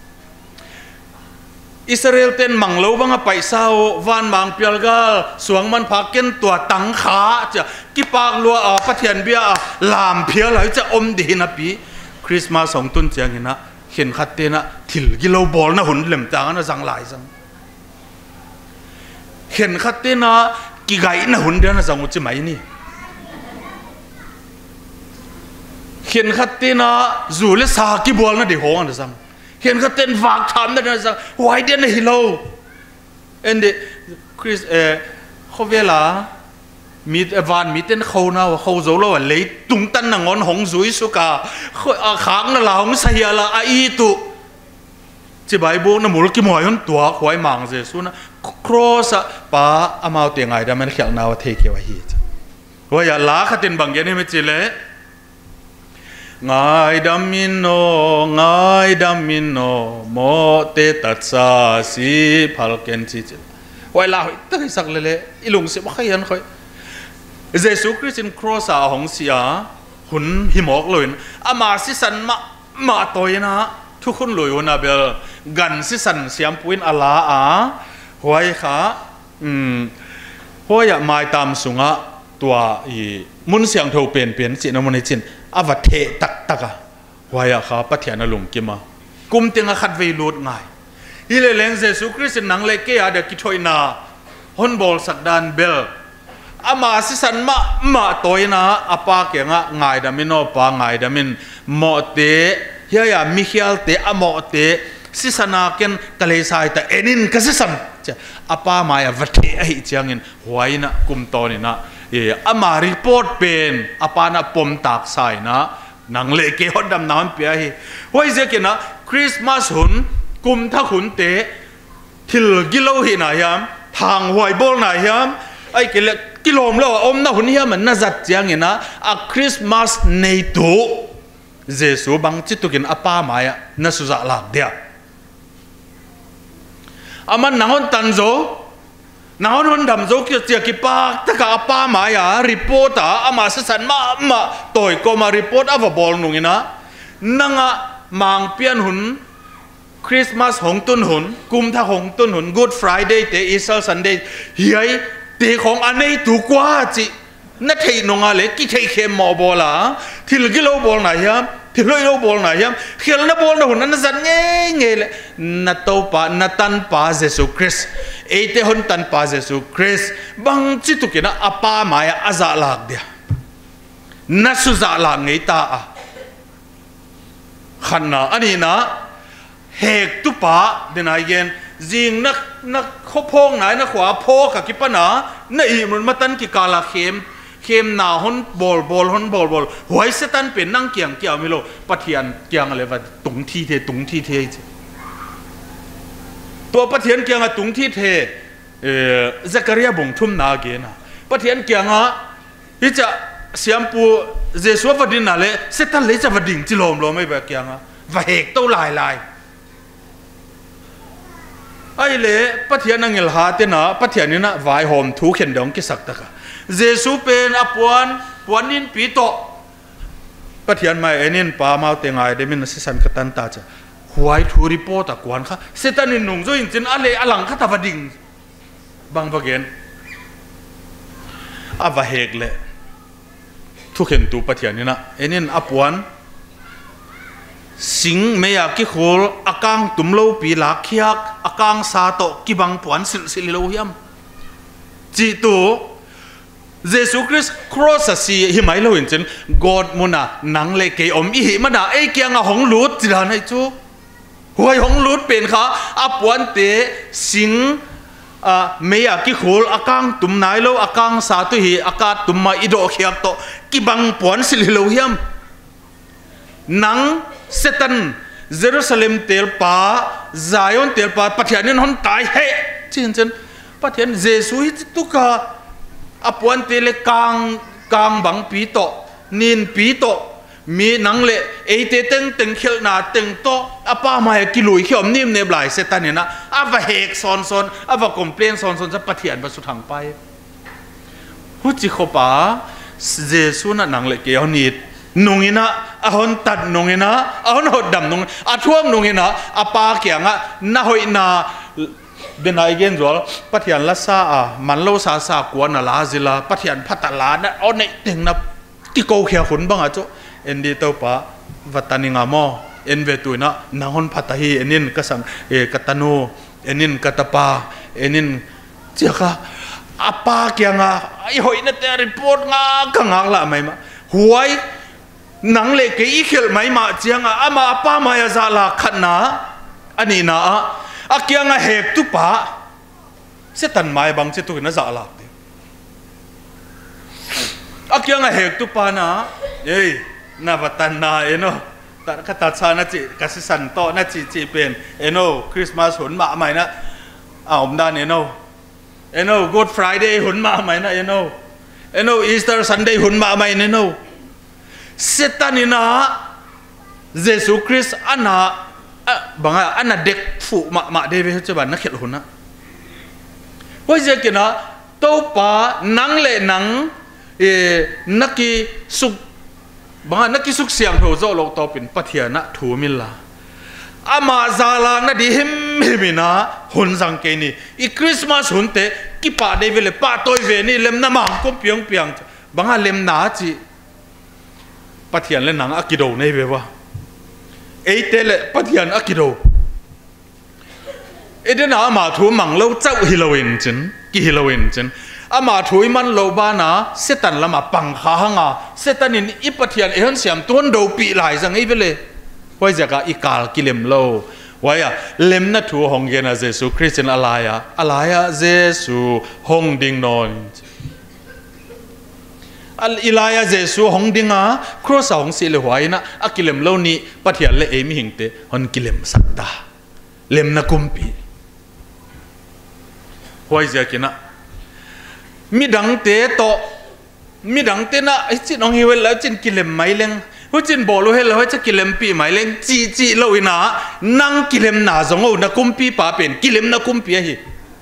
อิสราเอลเต้นมังโลบังไปเศร้าวันมังเปียลกาสวงมันพักเกินตัวตังขาจะกิปากลัวอ่ะปะเทียนเบียลามเพียเลยจะอมดีนะปีคริสต์มาสสองตุนเจียงนะเห็นขัดเตนะถิลกิโลบอลนะหุ่นเหล่มจางนะสังหลายสังเห็นขัดเตนะกิไกนะหุ่นเดียนะสังอุจไม่นี่เห็นขัดเตนะจูเลสากิบอลนะเดี๋ยวห้องนะสังเห็นเขาเต้นฝากทำได้นะสังวายเดียนฮิโลเอ็นเดคริสเอเขาเวลามีวานมีเต้นเขานะว่าเขาโจโลว่าเลยตุงตันนังอนหงซุยสุกาเขาขางนั่นละหงเสียละไอตุจีบายบุนมุลกิมอยนตัวหวยมังเจสุนะครอสป้าอามาเตียงไงแต่มันเขียนนาวเทเกวะฮีว่าอย่าล้าขัดเต้นบางอย่างนี่ไม่จีเล่ไงดามินโนไงดามินโนโมเตตัดซาสีพัลเกนจิจไว้ลาหตั้งสักเลยอีลุงเสียบขยันคอยเยซูคริสต์ครอสาของเสียหุ่นหิมอกเลยอามาสิสันมามาตัวนะทุกคนเลยวันนั้นเบลกันสิสันเสียมปุ้นอาลาอาหวยขาอืมหวยอะไม่ตามสุงะตัวอีมุนเสียงเท่าเปลี่ยนเปลี่ยนจินมันในจินอวัตเทตักตักะวายข้าปะเทียนลุงกิมากุมเตียงขัดเวลูดง่ายฮิเลเลนเยซูคริสต์นังเล็กเกียเด็กกิทอยนาฮอนบอลสักดานเบลอามาสิสันมามาตัวนะอาปาเกียงะง่ายดามินโอปาง่ายดามินโมเตเฮียมิเฮลเตอโมเตสิสันาเกนทะเลทรายแต่เอ็นินก็สิสันจะอาปามายาวัตเทไอเจียงินหวยนะกุมตอนี่นะเอออามารีพอร์ตเป็นอาปานะปมตากสายนะนังเล็กเกี่ยวดำน้ำเปียฮีว่าเจกินะคริสต์มาสหุ่นกุมทักหุ่นเตะทิลกิโลหินายามทางหวยบอลนายามไอ้กิเลกิโลมแล้วอมนะหุ่นเฮียมันน่าจัดเจียงนะอะคริสต์มาสในตัวเยซูบังจิตตุกินอาปามายะน่าสุจักหลักเดียอามันนังหุ่นตันโจน้าหุ่นดำโจกเจียกิปากตะกาป้ามายารีพอร์ตาอามาสสันมามาต่อยก็มารีพอร์ตอาว่าบอลนุ่งนะนังอะมังเปียนหุ่นคริสต์มาสหงตุนหุ่นกุมท่าหงตุนหุ่นกูดฟรายเดย์เตอีสเตอร์ซันเดย์เฮียเตของอันนี้ถูกกว่าจินัทเฮนงาเล็กกิเทเข้มมอบอลาที่ลกิโลบอลไหนฮะที่ลกิโลบอลไหนฮะเขียนนับบอลหุ่นนั้นสันเงี้ยเงี้ยเลยนัตโตปานัตันปาเยซูคริสต์เอเตหุ่นตันปาเยซูคริสต์บางจิตุกินะอาปามายาอาซาลากเดียนัสุซาลากเงยตาอะขันนะอันนี้นะเฮกตุปะเดนายเย็นจิงนักนักขพงไหนนักขวาพ่อกับกิปนะนั่นอีมันมาตันกิกาลาเข้มเข้มหนาหุ่นบอลบอลหุ่นบอลบอลหวยเซตันเป็นนั่งเกี่ยงเกี่ยวไม่รู้ปะเทียนเกี่ยงอะไรวะตุงที่เทตุงที่เทตัวปะเทียนเกี่ยงอะตุงที่เทเออซักริยาบุงทุ่มนาเกนะปะเทียนเกี่ยงอะที่จะเสียมปูเจสัววัดดินอะไรเซตันเลยจะวัดดิ่งจิโลมโลไม่แบบเกี่ยงอะว่าเหกโตลายลายไอ้เล่ปะเทียนนั่งเงลหาเตนะปะเทียนนี่นะวายหอมถูกเข็นดองกิสักตะกะเจสุเป็นอปวนปวนนินปีโตปะเทียนไม่เอ็นินปามาเตงไงเดมินสิสันกตันตาจ้ะหวยทูริโปตะกวนค่ะเซตันนินนุ่งโจอินจินอะไรอลังข้าตาวัดดิ่งบางประเกนอาวาเฮกเล่ทุกเห็นตัวปะเทียนนี่นะเอ็นินอปวนสิงไม่อยากกิโคลอากางตุ่มโลปีลักยักอากางซาโตกิบังปวนสิลสิลโลยมจีตัวเยซูคริสต์ครอสสีหิมายโลอินเจนกอดมุนานังเล็กเกอมอีหิมันอะไอเกียงอะหงลุดจีดานไอจูหวยหงลุดเป็นค่ะอปวนเตสิงอ่าไม่อยากกิโคลอากางตุ่มนายโลอากางซาตุฮีอากาตุ่มมาอิโดเขียกโตกิบังปวนสิลโลยมนังเซตันเยรูซาเล็มเตลปาซายอนเตลปาปะเทียนนั้นตายเฮจริงจริงปะเทียนเยซูฮิตุกะอปวนเตเลกังกังบังปีโตนินปีโตมีนังเลเอเตเต็งเต็งเขลนาเต็งโตอาป้ามากิลุยเขียมนิ่มเนบหลายเซตันเนี่ยนะอาว่าเฮกซอนซอนอาว่าคอมเพลนซอนซอนจะปฏิอันประสุทางไปผู้จิขบ้าเจสุน่ะนังเล็กเกี่ยวนิดนงอินะอาหอนตัดนงอินะอาหอนหดดำนงอาท่วงนงอินะอาป้าเกี่ยงอ่ะน่าหอยน่าเดินไอเกนจวลปฏิอันละซาอ่ะมันโลซาซากวนน่ะลาจิลาปฏิอันพัตตาลานะเอาในถึงนะที่โกเขียขุนบ้างอ่ะจ๊ะเอ็นดีเต้าป้าวัตานิงามอเอ็นเวตุยนะนางฮอนพัตฮีเอ็นนินกษังเอกัตโนเอ็นนินกัตปาเอ็นนินเจ้าค่ะอาป้าเกี่ยงอ่ะไอ้หอยนั่นแต่รีพอร์ตงากังงละไม่มาหวยหนังเล็กอีเขียลไม่มาเจียงอ่ะอามาอาป้ามายาซาลาขันนะอันนี้นะอาเกี่ยงอ่ะเฮกตุป้าเสตันไม่บังเจตุกินซาลาเดอาเกี่ยงอ่ะเฮกตุป้านะเอ้ยน่าบัตันนาเอ็นโอแต่ก็ตัดชาณจิกัสสันโตน่าจิจิเป็นเอ็นโอคริสต์มาสหุ่นมาใหม่นะอ้าวผมได้เอ็นโอเอ็นโอ Good Friday หุ่นมาใหม่นะเอ็นโอเอ็นโอ Easter Sunday หุ่นมาใหม่เอ็นโอเซตันินะเยซูคริสต์อันน่ะบางอันน่ะเด็กฝูมามาเดวิดจะบันนักเขียนหุ่นนะเพราะฉะนั้นนะตัวป้านังเล่นังเอนักกีสุบางนักกิสุกเสียงเผาโจโลกต่อเป็นปะเทียนะถูมิลลาอามาซาลานะดิหิมหิมินะหุ่นสังเกนี่อีคริสต์มาสหุ่นเตกิปาเดวิเลปาตัวเวนี่เล็มน้ำมันก็เปียงเปียงบางเล็มหนาจีปะเทียนเล่นหนังอากิโดในเววะเอเตเลปะเทียนอากิโดเอเดน่ามาถูมังเล่าเจ้าฮิโลเวนจินกิฮิโลเวนจินอามาถุยมันโลบานะเสตันละมาปังข้างอ่ะเสตันินอิปเทียนเอ็นเสียมต้นดูปีหลายสังไอ้เวลไว้จากอีกาลกิเลมโลไว้อะเล็มนัทูหงเกนะเยซูคริสต์อะไรอะอะไรอะเยซูหงดิงนอนอัลอิลายะเยซูหงดิงอ่ะครัวสองสิเลหวยนะอะกิเลมโลนี้ปะเทียนเลเอมิหิงเตหนกิเลมสักตาเล็มนักุมปีไว้จากกินะมีดังเตะโตมีดังเตะนะไอ้จินองฮิเวลแล้วจินกิเลมไม่เล่งหัวจินบอกเราเห็นแล้วว่าจะกิเลมปีไม่เล่งจีจีเราอินะนั่งกิเลมหนาสงเอานักกุมปีป่าเป็นกิเลมนักกุมปีฮี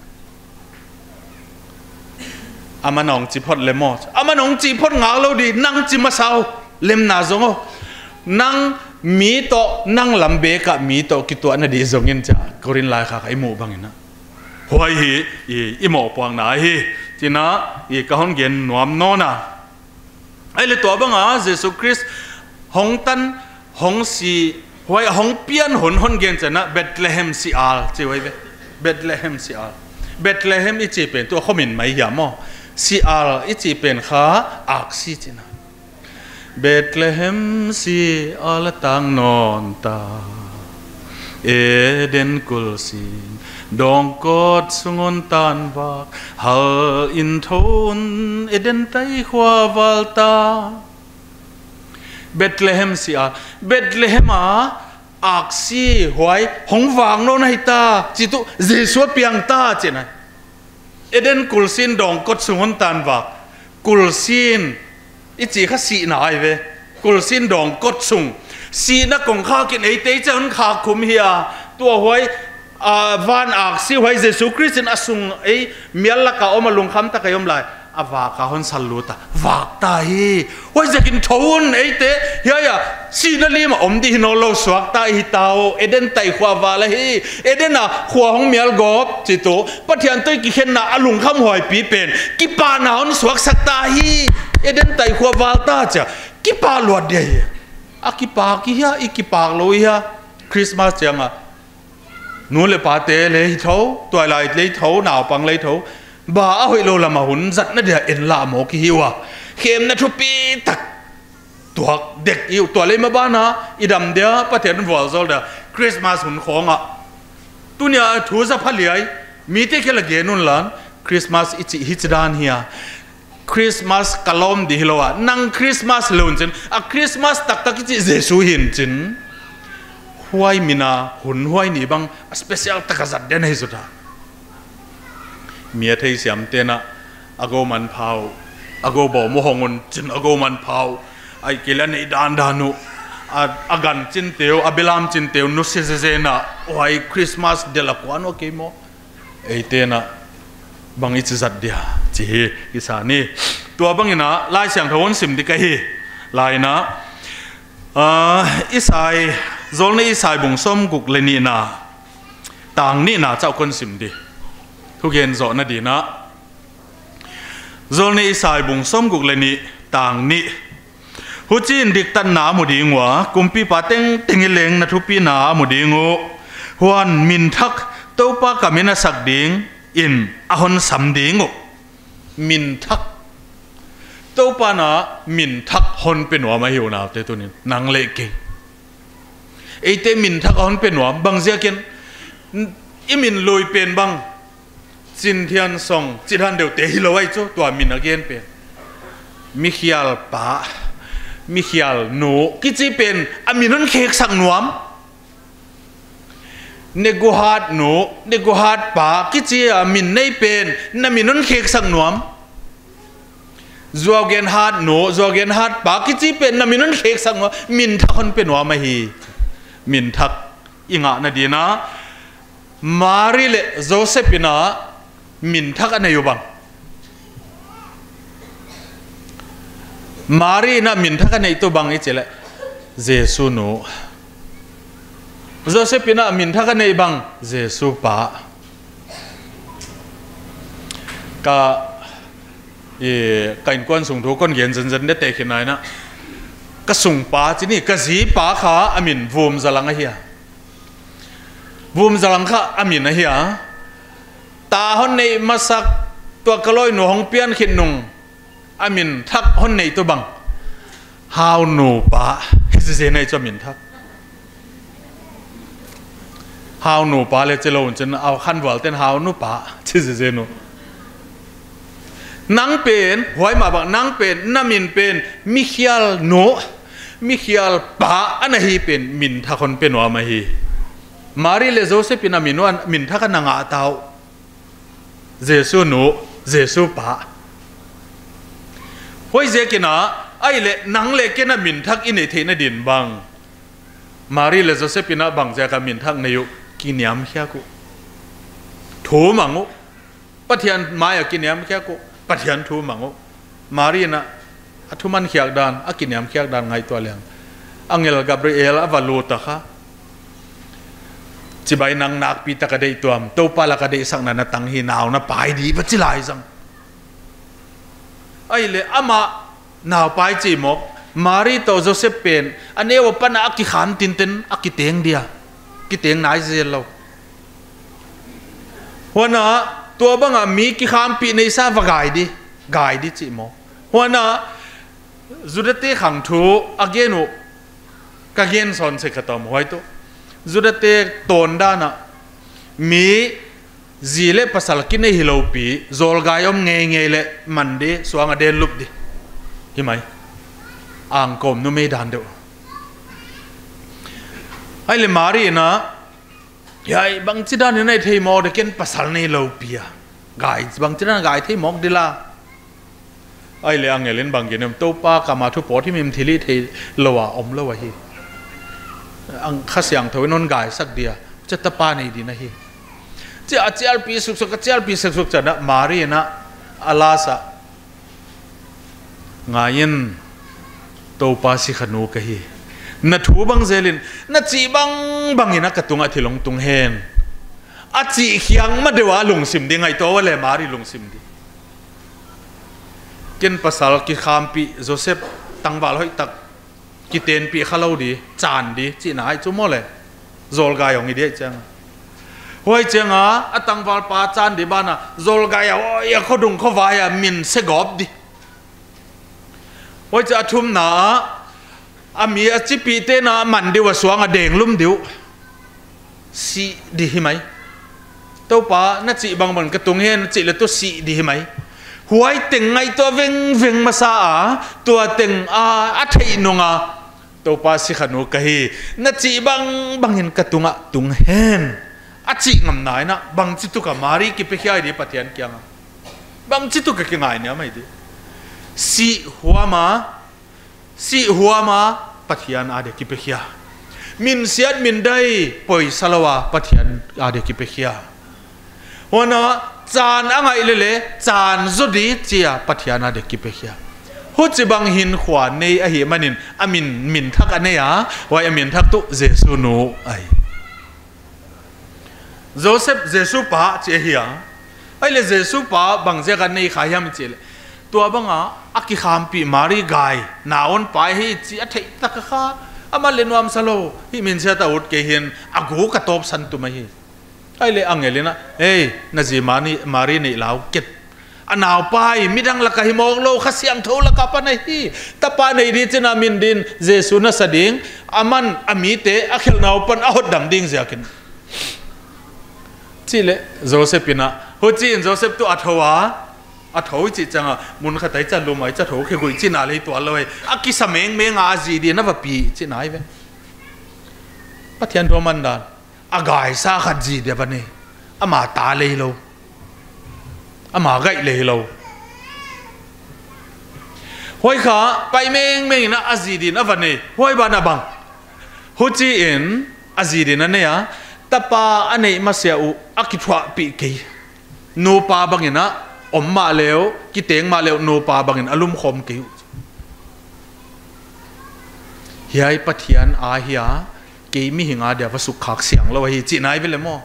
อามันองจีพอดเลมอดอามันองจีพอดงาเราดีนั่งจีมาเศร้าเลมหนาสงเอานั่งมีโตนั่งลำเบกะมีโตกิตัวนั่นดีสงเงินจ้ากรินลายข้าไอ้หมูบังอินะหัวฮีอีอีหมอปวงนาฮีจีน่าอีกคนเย็นนวมโน่นะไอ้เลยตัวบังอาเยซูคริสต์หงตันหงสีไว้หงเปียนหนหนเย็นจะนะเบธเลเฮมซีอาลจีไว้เบธเลเฮมซีอาลเบธเลเฮมอีจีเป็นตัวเขาหมิ่นไม่ยามอซีอาลอีจีเป็นข้าอักซีจีน่าเบธเลเฮมซีอาลตังนอนตาเอเดนกุลซีดองกอดสงนตันวักฮัลอินทนเอเดนไตขวาวาลตาเบธเลเฮมสิอาเบธเลเฮมาอักซีหวยหงวางโน่นให้ตาจิตุเจสัวเปียงตาเจนะเอเดนกุลซินดองกอดสงนตันวักกุลซินอิจิข้าสีนายเวกุลซินดองกอดสุงสีนักกงข้ากินไอเตจนขาคุมเฮียตัวหวยวันอักซิไว้เยซูคริสต์อสุงไอเมียละกาอมาลงคำตะกยมลายอาวากาฮอนสัลลูตาวากตาฮีไว้จะกินทวนไอเตเฮียสีนั่นลีมาอมดีฮิโนโลสวักตาฮิตาวเอเดนไตขวาวาละฮีเอเดน่ะขวาของเมียลกอบจิโตปะเทียนตัวกิเข็นน่ะอลุงคำหอยปีเป็นกิปานาฮอนสวักสักตาฮีเอเดนไตขวาวาลตาจ้ะกิปาลวดเดียอากิปากิเฮียอีกิปาโลเฮียคริสต์มาสจังอ่ะนู้นเลยปาเตะเลยเท้าตัวอะไรเลยเท้าหนาวปังเลยเท้าบ่าเอาให้โลละมาหุ่นจัดนั่นเดียเอ็นลาโมกิฮิวะเข้มนะทุปีตักตัวเด็กอยู่ตัวเลยมาบ้านนะอีดำเดียประเทศนั้นวอลโซลเดียคริสต์มาสหุ่นของอ่ะตัวเนี้ยถูสับพลีไอมีเทคละเกนุนหลานคริสต์มาสอิจิฮิจดานเฮียคริสต์มาสกะลอมดิฮิโละนั่งคริสต์มาสลุนจินอะคริสต์มาสตักตักอิจิเยซูหินจินหวยมินาหุ่นหวยนี่บังสเปเชียลตะกษัตริย์เดนให้สุดาเมียที่เสียมเตนะอโกมันเผาอโกบอกมหงุนจินอโกมันเผาไอ้กิเลนไอ้ดานดานุอากันจินเตียวอาเบลามจินเตียวนุสเซเซนะโอ้ยคริสต์มาสเดลักวันโอเคโมไอเตนะบางอิจจัดเดียจีอิสานีตัวบางอินะลายเสียงทวนสิมดิกะฮีลายนะอิสายโซลนี่อิสายบุงส้มกุกเลนีนะต่างนี่นะเจ้าคนสิมดีทุกเย็นโซนดีนะโซลนี่อิสายบุงส้มกุกเลนีต่างนี่หูจีนดิกตันนาหมุดีงัวกุมปีปาเต็งเต็งเลงนัทุปีนาหมุดีงูฮวนมินทักเต้าปากามินาสักดิงอินอหอนสัมดิงูมินทักเต้าปานามินทักฮอนเป็นหัวมาหิวนาเตตุนินนางเล็กไอเตมินทักฮอนเป็นหัวบางเสียกันอิมินลอยเป็นบางจินเทียนซองจิทันเดียวเตหิลไว้จ้ตัวมินอเกนเป็นมิเคียลปามิเคียลหนูกิจิเป็นอามินุนเคกสักหนวมเนกูฮาดหนูเนกูฮาดปากิจิอามินในเป็นนามินุนเคกสักหนวมจวกเกนฮาดหนูจวกเกนฮาดปากิจิเป็นนามินุนเคกสักหนวมมินทักคนเป็นหัวมาฮีมินทักอิงะนาดีนะมาริเลโจเซปินามินทักอันไหนอยู่บ้างมารีน่ะมินทักในตัวบางอีเจละเจสุโนโจเซปิน่ะมินทักในบางเจสุปะกะเอกันกวนส่งทุกคนเย็นจนๆได้แต่ขึ้นไหนนะก็ส่งปะที่นี่ก็สีปะขาอามินวูมจลังเฮียวูมจลังข้าอามินเฮียตาคนในมาสักตัวกระลอยหนูห้องเปียนขินนุงอามินทักคนในตัวบังฮาวหนูปะเฮเซในจะมินทักฮาวหนูปะเลยจะลงจนเอาขันวัลเต้นฮาวหนูปะเฮเซนูนังเป็นหวยมาบังนังเป็นนามินเป็นมิเคียลหนูมิเคียลปะอันนั้นฮีเป็นมินทักคนเป็นว่ามาฮีมารีเลโจเซปินามินวันมินทักนังอาตาวเจสุหนูเจสุปะหวยเจกินะไอเล่นังเล่กินะมินทักอินเอเทนดินบังมารีเลโจเซปินาบังเจกับมินทักในยุกินยามเขียกุถูมังุปะเทียนมาอยากกินยามเขียกุปะเทียนถูมังุมารีนะอัทุมันเขียกดานอากินยามเขียกดานไงตัวเลี้ยงอังเอลกับเรเอลอวาลูตะค่ะจิบายนังนักปีตะกระเดยตัวมโตปาละกระเดยสังนันตังหินาวนะไปดีปัจจิลายสังไอเล่อามาหนาวไปจีมกมารีโตโจเซปเป็นอันนี้ว่าปัญหาอักขิขันตินตินอักขิเตียงเดียกิเตียงไหนเสียเราหัวหน้าตัวบังอามีกิขามปีในซาฟกายดีกายดีจีมกหัวหน้าจุดเตะขังทูอักเกนุกะเกนสอนเสกตอมหวยตัวจุดเตะตอนด้านะมีจีเล่ภาษากินในฮิโลปีโจลกายอมเงยเงยเล่มันดีสว่างเดนลุบดีเห็นไหมอ่างกลมนู้ไม่ดันเดียวไอ้เลมารีนะยายบางทีด้านนี้ในเทมอเด็กนภาษาในฮิโลปีอะกายบางทีด้านกายเทมอกดีละไอ้เลอังเงลินบางอย่างเนี่ยตัวป้ากามาทุปอที่มีมทิลิเทลวะอมลวะฮีอังข้าเสียงถอยนนกายสักเดียจะตะปาในดีนะฮีเจ้าเจ้าปีสุกสุกเจ้าปีสุกสุกจะนะมารีนะอาลาสะงายินโตปาสิขนูกะฮีนัทูบังเซลินนัจีบังบังยินะกะตุงอธิลงตุงเฮนอาจีเขียงมาเดวะลงสิมดีไงตัวว่าเลยมารีลงสิมดีกินภาษากิคามปีโจเซฟตังบาลให้ตักกิเตนปีข้าเราดีจานดีจีน่าจุ่มเลยโจลกายของอีเดียจังหวยจังอ่ะอัตังบาลปาจานดีบ้านะโจลกายอ่ะอย่าเขาดุงเขาวายอ่ะมินเสกอบดีหวยจะทุ่มหนาอามีอาจิปีเตนะมันดีว่าสวงอ่ะเด้งลุ่มดิวสีดีไหมตัวป้าน่าจีบางมันกระตุงเห็นจีเลยตัวสีดีไหมหวยตึงไงตัวเวงเวงมาซาตัวตึงอาอัฐินงอ่ะตัวป้าสิขนูกะฮีน่าจีบางบางเห็นกระตุงอ่ะตุงเห็นอาจีงำนายนะบางจิตุกะมารีกิเปขี้ไอดีปะเทียนเกียงบางจิตุกะกิงไงเนี่ยไม่ดีสีหัวมาสีหัวมาปัทยานอาเดกิเปขียมินเสียดมินได้ปอยสลาวาปัทยานอาเดกิเปขียวันน่ะจานอ่างไอเลเลจานจุดีเจียปัทยานอาเดกิเปขียหุ่นจีบังหินขวานในอหิมันินอามินมินทักอันเนียว่าอามินทักตุเจสุนูไอโจเซฟเจสุป้าเจียเฮียไอเลเจสุป้าบังเจกันในขายามเจเลตัวบังอ่ะอักขิขามปีมารีไกนาอนไปให้จีอัฐิตะกะข้าอามาเลนวามสโลฮิมินเซตาอุดเกหินอากูกะตบสันตุมาฮีไอเลอังเอเลนะเอ้ยนาจีมานีมารีนี่ลาวเก็ตอันเอาไปมิดังละกะหิมองโลขเสียงทูละกะปะในฮีตะปะในดิจนามินดินเจสุนะสดิงอามันอามีเตอะเขลนาวปันอาหดดัมดิงเสียกินจีเลโจเซฟินะฮูจีนโจเซฟตุอัทวาอัทวจิจังมุนขตัยจันลุมไอจัทวคือกุยจีนาเลยตัวเลยอักกิสเมงเมงอาจีดีนะบะปีจีนายเวปัทยันโรมันดานอากายซาขัดจีเดียบันนี่อามาตาเลยโลอามาไกเลยโลห้อยขาไปเมงเมงนะอาจีดีนะบันนี่ห้อยบานาบังฮูจีอินอาจีดีนะเนี่ยตาปาอันนี้มาเสียอุอักขิทวะปีกีโนปาบังนะอมมาแล้วกิเตงมาแล้วโนปาบังนะอารมณ์คมกิวเฮียปัทยันอาเฮียกีมีหิงอาเดียวสุขขักเสียงเราเฮียจีนายไปเลยมั้ง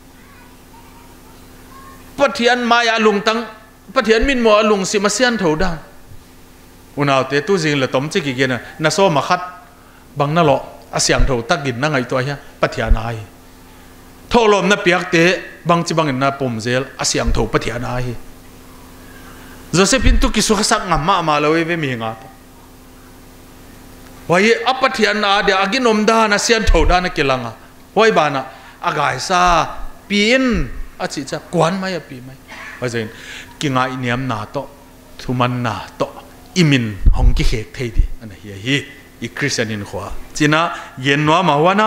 ปัทยันมายาลุงตั้งปัทยันมินมัวลุงสิมาเสียนเท่าดังอุณาเตตุจิงละต้มจิกิเกนะน่าโซมาคัดบังนั่นหรออาเสียงเท่าตักกินนั่งไอตัวเฮียปัทยันายทอลมน่ะเปียกเตะบางจีบางน่ะปมเซลอาเสียงถูกปะเทียนายโจเซฟินตุกิสุขสักงามมามาเลยเวมีงาว่าเยอปะเทียนนาเดียอากินอมดานะเสียนถูกดานะกิลังอ่ะว่าบานะอากายซาปีนอาจิจะกวนไหมอะปีไหมว่าจะกิงไอเนียมนาโตทุมันนาโตอิมินหงกิเขกเทดีอันนี้เฮียฮีอีคริสเตียนินขวาจีน่าเย็นว่ามาว่านะ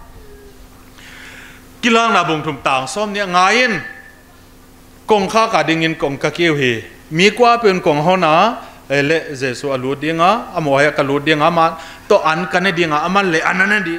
กิลังนาบุงทุมต่างซ้อมเนี่ยง่ายนกงข้ากาดิ่งินกงกะเกียวเฮมีกว่าเป็นกงเฮานะเอเลเจสุอลูดิงะอโมยกะลูดิงะมาโตอันกันเนดิงะอามันเลอันนั้นดิ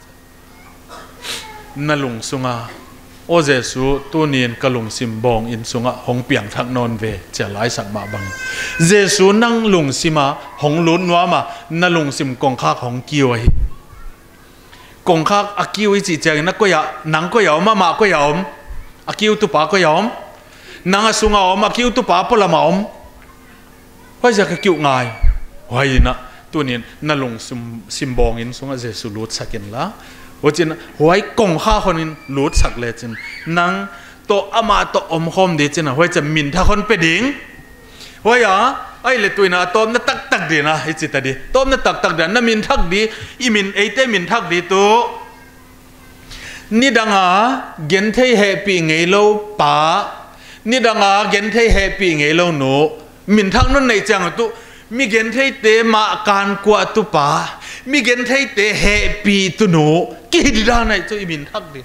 นลุงสุงะโอเจสุตูนินกะลุงซิมบองอินสุงะหงเปียงทักนอนเวจะหลายสักมาบังเจสุนังลุงซิมาหงลุนวามานลุงซิมกงข้าของเกียวเฮกงข้าอากิวจิเจงนักก็ยานังก็ยอมมามาก็ยอมอากิวตุปาก็ยอมนังสุงอมอากิวตุปาพลมาอมเพราะจะกิวง่ายไว้นะตัวนี้นั่นลงซิมซิมบองอินสุงอาเจสุลุดสักินละว่าจินไว้กงข้าคนนี้ลุดสักเลยจินนังโตอามาโตอมคมดีจินไว้จะมินถ้าคนไปดิ้งไว้อะไอ้เลตุยนะต้มนั่นตักตักดีนะไอ้จิตดีต้มนั่นตักตักดีนั่นมินทักดีอีมินไอเตมินทักดีตัวนี่ดังอ่ะเกณฑ์ที่แฮปปี้ไงเราป้านี่ดังอ่ะเกณฑ์ที่แฮปปี้ไงเราหนูมินทักนั่นในจังตัวมีเกณฑ์ที่เตมาการกว่าตัวป้ามีเกณฑ์ที่เตแฮปปี้ตัวหนูกี่ดีด้านไหนตัวอีมินทักดี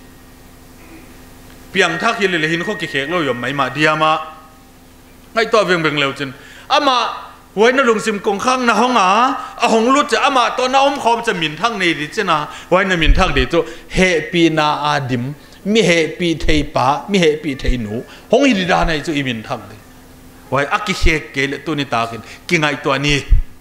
เพียงทักยังเลยหินเขาเกี่ยวเราอยู่ไม่มาเดียมาไอ้ตัวเวียงเวียงเร็วจนอามาหวยนลุงซิมกงข้างนะห้องอ่ะอาหงลุดจะอามาตัวน้าอมคอมจะมินทักในดิเจนะหวยนมินทักดิตัวเฮปีนาอาดิมมีเฮปีเทปามีเฮปีเทหนูหงอิดิดาในตัวอีมินทักดิหวยอักกิเชกเกลตัวนี้ตากินกินไงตัวนี้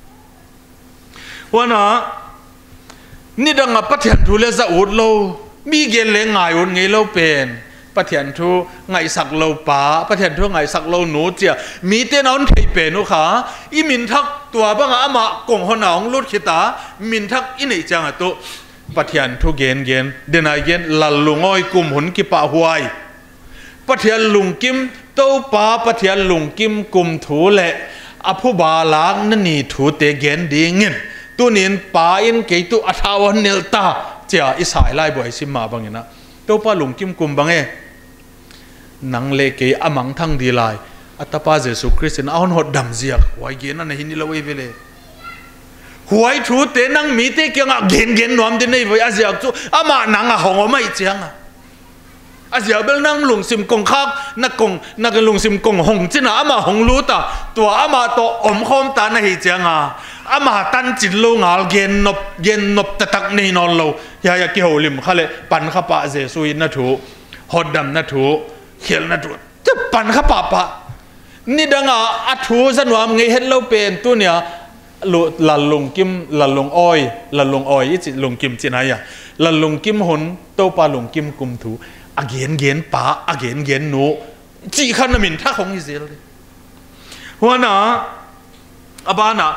ว่านะนี่ดังอ่ะปัทยันทุเลจะอุดโลมีเกลเลงไงอุดไงโลเป็นปะเทียนทูไงสักโลป้าปะเทียนทูไงสักโลหนูเจียมีเต้นอนไทยเป็นนุขาอีมินทักตัวบ้างอะมากงหนองลุดขิตามินทักอินไอจังอะตุปะเทียนทูเกนเกนเดนายเกนลัลลุงอ้อยกุมหุนกิปะหวยปะเทียนลุงกิมโตป้าปะเทียนลุงกิมกุมถูเละอภุบาลางนั่นนี่ถูเตเกนดีเงินตัวนี้ป้าอินเกตุอัฐาวันเนลตาเจียอิสายไล่บ่อยสิมาบางอย่างนะโตป้าลุงกิมกุมบางเอนังเลเกอมังทั้งดีลายอัตปาเจสุคริสต์เอาหดดำเสียกไว้เกนั่นในหินนี่เราเอเวเลหวยทูเตนังมีเตเกียงอ่ะเกนเกนนวมดินในไว้อาเซียกจูอามานังอ่ะหงอไม่เจียงอ่ะอาเซียเบลนังลุงซิมกงคักนักกงนักลุงซิมกงหงจีน่ะอามาหงรู้ตาตัวอามาตัวอมคอมตาในเจียงอ่ะอามาตันจิตโลงาลเกนนบเกนนบตะตักในนอนโลยายากิโฮลิมเขาเลยปันข้าปะเจสุยนัทูฮอดดำนัทูเขียนนัทูจะปันข้าปะปะนี่ดังอ่ะอัทูสนวามไงเห็นเราเป็นตัวเนี่ยหลันลงกิมหลันลงอ้อยหลันลงอ้อยจิลงกิมจินายะหลันลงกิมหนโตปาลงกิมกุมถูอาเกนเกนปะอาเกนเกนหนูจีขันนมินท่าของอิสราเอลหัวหน้าอาบานะ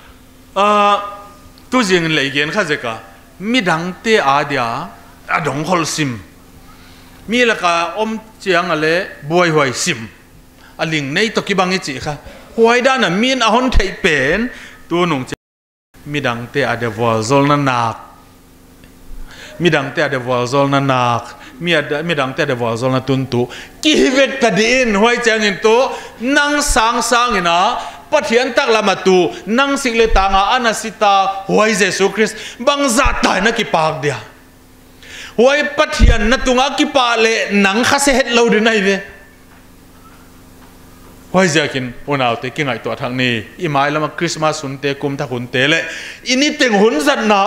ตัวจริงเลยเกนข้าจะกะมีดังเตอาเดียอดงฮอลซิมมีละกะอมเจียงอะไรบวยหวยซิมอลิงในตกิบังอิจิค่ะหวยด้านน่ะมีนอหนไทยเป็นตัวหนุ่มเจมีดังเตอาเดียวอลโซลนันนักมีดังเตอาเดียวอลโซลนันนักมีมีดังเตอาเดียวอลโซลนันตุนตุกิเวตกดินหวยเจียงอินโตนังสังสังอินะปัทยันตักละมาตูนังสิเลตางาอนาสิตาหวยเยซูคริสต์บังจัดตายนักกิปากเดียหวยปัทยันนัตุงากิปาเลนังข้าเสดเราดูไหนเวหวยเจ้ากินวันเอาเตกิงไอตัวทางนี้อีหมายละมาคริสต์มาสหุนเตกุมทักหุนเตเลอินี่เต็งหุนจัดหนา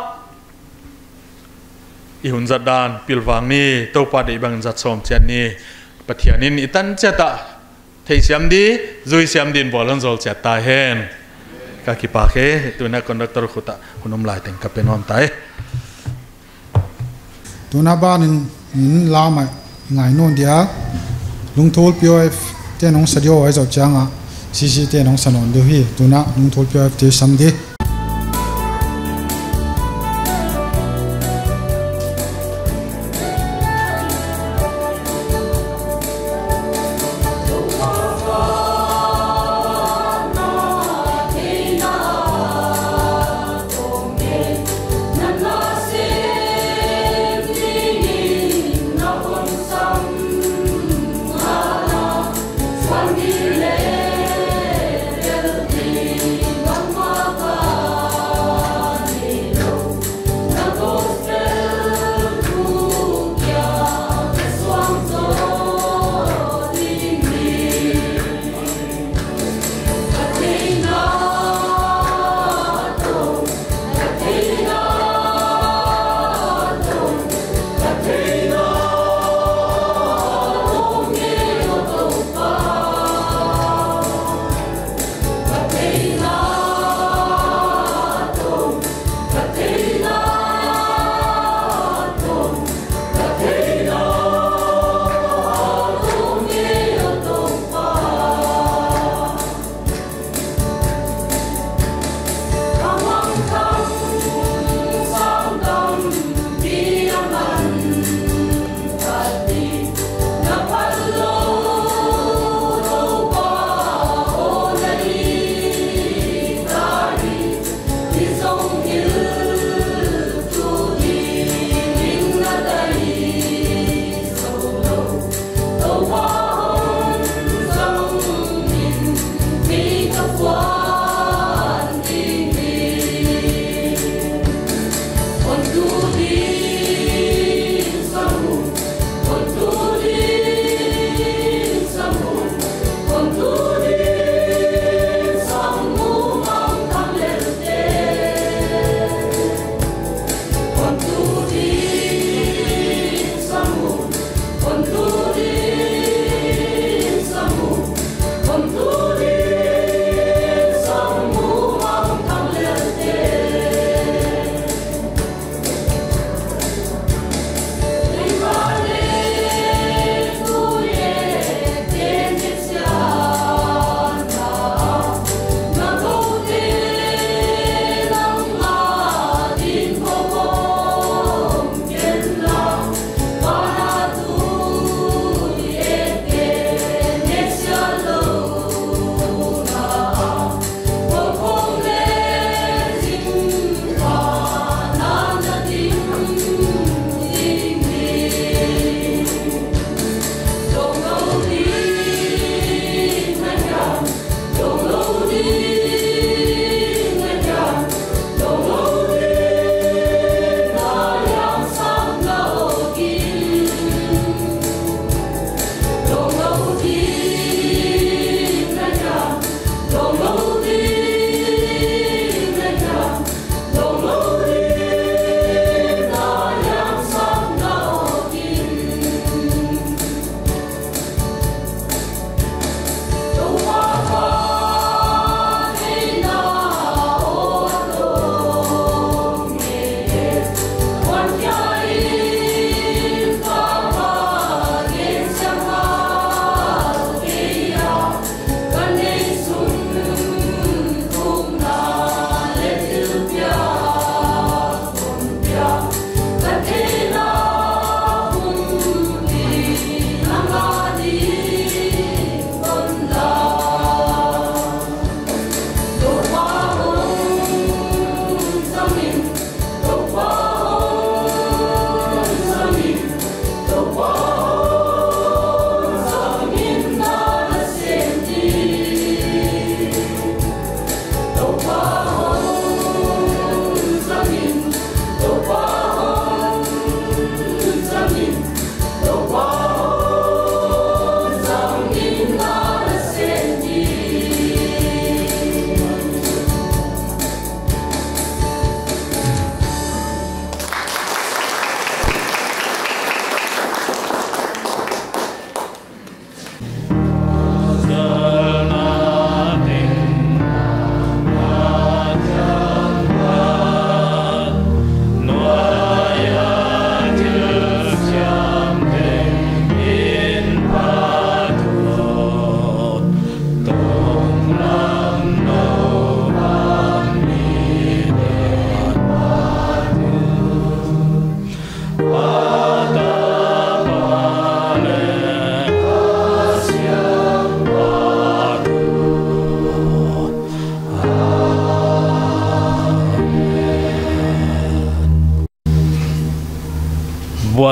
อีหุนจัดดานปิลวังนี่ตัวปาดีบังจัดสมเจนนี่ปัทยันนี่ตันเจตาเทียมดีจุยเทียมดินบอลันโซลเจตาเฮนกากิปาเฮตัวนักคอนดักเตอร์ขุตะหุนอมลายเต็งกับเป็นวันตายตัวนับบ้านนินลามาไงโน่นเดียลุงทูลพิโอเอฟเต้นองสตูดิโอไว้จบจังอ่ะซีซีเต้นองสนนเดียวฮีตัวนักลุงทูลพิโอเอฟเตสัมดี One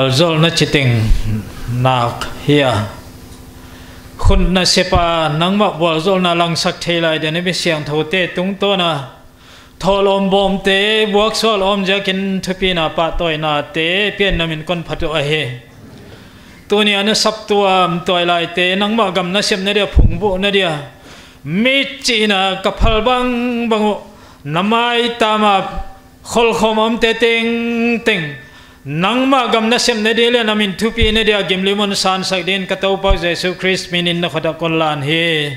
bual zol na chiting nak hiya khun na sepa nangma bual zol na lang sak thelai de ne be siang thote tung to na tholom bom te buak sol om jakin thupi na pa toy na te pian namin kon phatu a he tuni anu saptuam toy lai te nangma gam na sem ne dia phungbu na dia mi china kapal bang bangu namai tama khol khom om te ting ting nangma gam na sem ne dia namin thupi ne dia gimlimon san sak din katau pa Jesus Christ minin na khada kollan he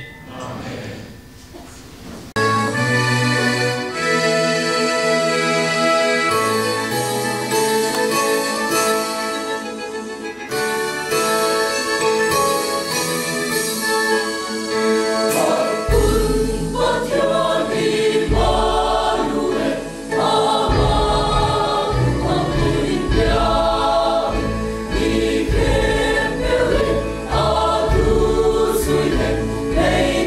Hey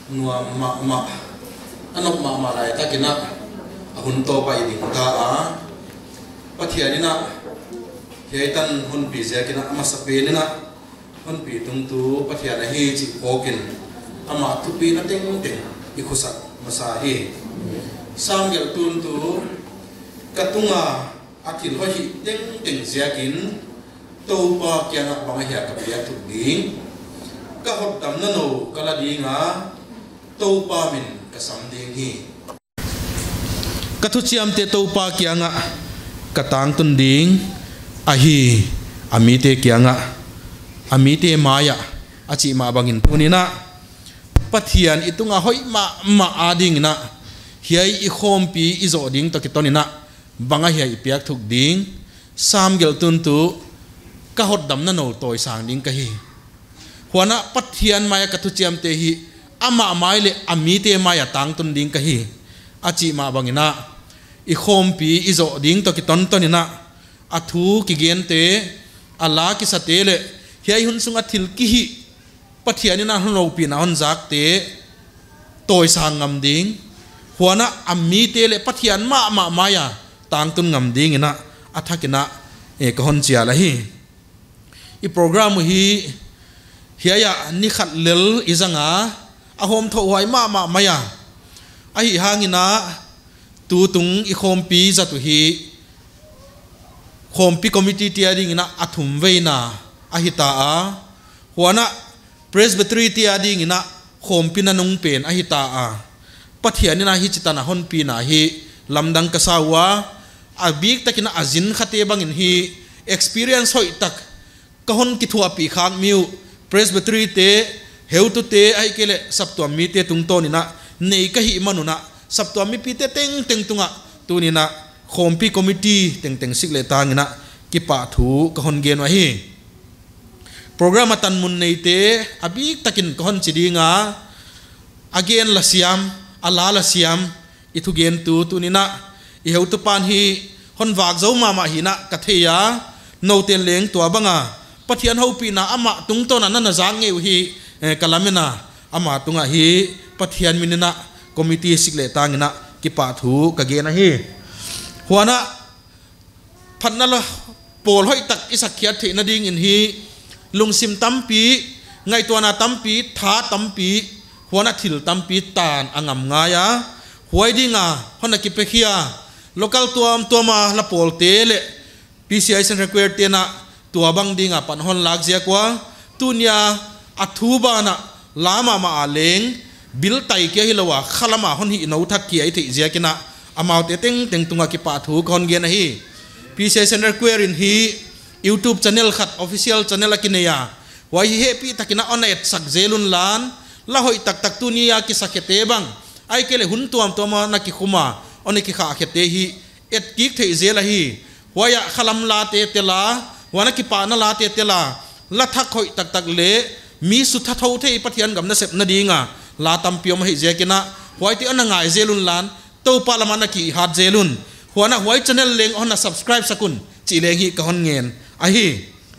นัวมามาอันนกมามาไรตะกินะหุ่นโตไปดิ่งตาอาปัทยานี่นะเฮียตันหุ่นปีเสียกินะมาสเปนนี่นะหุ่นปีตุงตูปัทยานะเฮียจิโอกินอามาทุปีนะเต็งเต็งอิคุสักมาสาฮีสามเกลตุนตูกระตุงอาอาทิตย์ห้อยเต็งเต็งเสียกินตัวปาเกียนะบางเฮียกับเฮียทุกดิ่งก็หดดำนั่นโอก็ละดิ่งอ่ะตัวปามินก็สามดิ่งฮีกระทุชิมเตตัวปาเกียงะกระตังตุนดิ่งอาฮีอามีเตเกียงะอามีเตมายะอาจิมาบังอินตุนินะปัทยันอิตุงะหอยมามาอาดิ่งนะเฮียอีโคมปีอิโซดิ่งตะกิตอนินะบังเฮียอีเปียกทุกดิ่งสามเกลตุนตุกระหดดำนั่นโอตัวสางดิ่งกะฮีหัวหน้าปัทยันมายกระทุชิมเตฮีอามาไม้เลอามีเตมายะตังตุนดิ่งกะฮีอาจิมาบังอินะอีโคมปีอิโซดิ่งตะกิตอนตอนินะอาทูกิเกนเตอาลากิสเตเลเฮียหุนสุงอาทิลกิฮิปัทยานินะฮุนโรปีนะฮุนจักเตโตยสางงำดิ่งหัวนะอามีเตเลปัทยานมามามาyaต่างตุนงำดิ่งนะอาทักินะเอกฮอนเจียละฮีอีโปรแกรมฮีเฮียะนิขัดเลลอิจังอาอาโฮมทวายมามามาyaอาฮิฮางินะตูตุงอีโคมปีจัตุฮีโคมปีคอมมิตี้ที่ดิ่งนะอัฐุมเวนะอาฮิตาอาหัวนะเพรสเบตรีที่ดิ่งนะโคมปีนันงเป็นอาฮิตาอาปัทยานี่นะฮิจิตานะฮอนปีนะฮีลำดังกษาวะอาบิกตะกินะอาจินขัดเตบังอินฮี experience หอยตักก็ฮอนกิทัวปีข้างมิวเพรสเบตรีเตเฮวตุเตไอเกเลสับตัวมีเตตุงโตนี่นะเนยก็หิมันุนะสับตัวมีปีเตเต็งเต็งตุงะตัวนี่นะโคมปีคอมมิตี้เต็งเต็งสิกเลตางินะกิปะถูก็ฮอนเกนวะฮีโปรแกรมตันมุนในเตอบิกตะกินก็ฮอนจิดีงาอเกนละเซียมอาลาละเซียมอิทุเกนตูตัวนี่นะอิเฮวตุปานฮีฮอนวากเจ้ามามาฮีนะกัทเทียโนเตนเลงตัวบังอาปัทยันเฮาปีนะอามาตุงโตนันนั่นจางเงวฮีกะลามินะอามาตุงะฮีปัทยันมินนะคอมมิตี้สิกเลตางินะกิปะถูกะเกนะฮีหัวนะพันนั่นละโปลห้อยตักอิสักเขียดเทนดิ่งอินฮีลุงซิมตั้มปีไงตัวนาตั้มปีท้าตั้มปีหัวนะถิลตั้มปีตานอ่างงายะหวยดิ่งอ่ะฮอนนักกิเปเคีย local ตัวตัวมาละโปลเตเล พี ซี ไอ เซนเรเควร์เตนะตัวบังดิ่งอ่ะปันฮอนลักเสียกว่าตุนยาอัทูบานะลามามาเลงบิลไตเกียฮิลวะขลามาฮอนฮีนอุทักเกียไอติเสียกินะอามาวเตเต็งเต็งตุงกิปะถูกฮอนเกนะฮี พี ซี ไอ เซนเรเควร์อินฮี YouTube channel khat official channel akineya wa hi happy takina onet sak zelun lan la hoi tak tak tunia ki sakete bang ai kele hun tuam toma na ki khuma oni ki kha khete hi et kik the zela hi wa ya khalam la te tela wa na ki pa na la te tela la thak hoi tak tak le mi su tha thau the pathian gam na sep na dinga la tam piom hi je kina hoi ti ana ngai zelun lan to pa lama na ki hat zelun wa na hoi channel leng on na subscribe sakun chi leng hi ka hon ngen ahi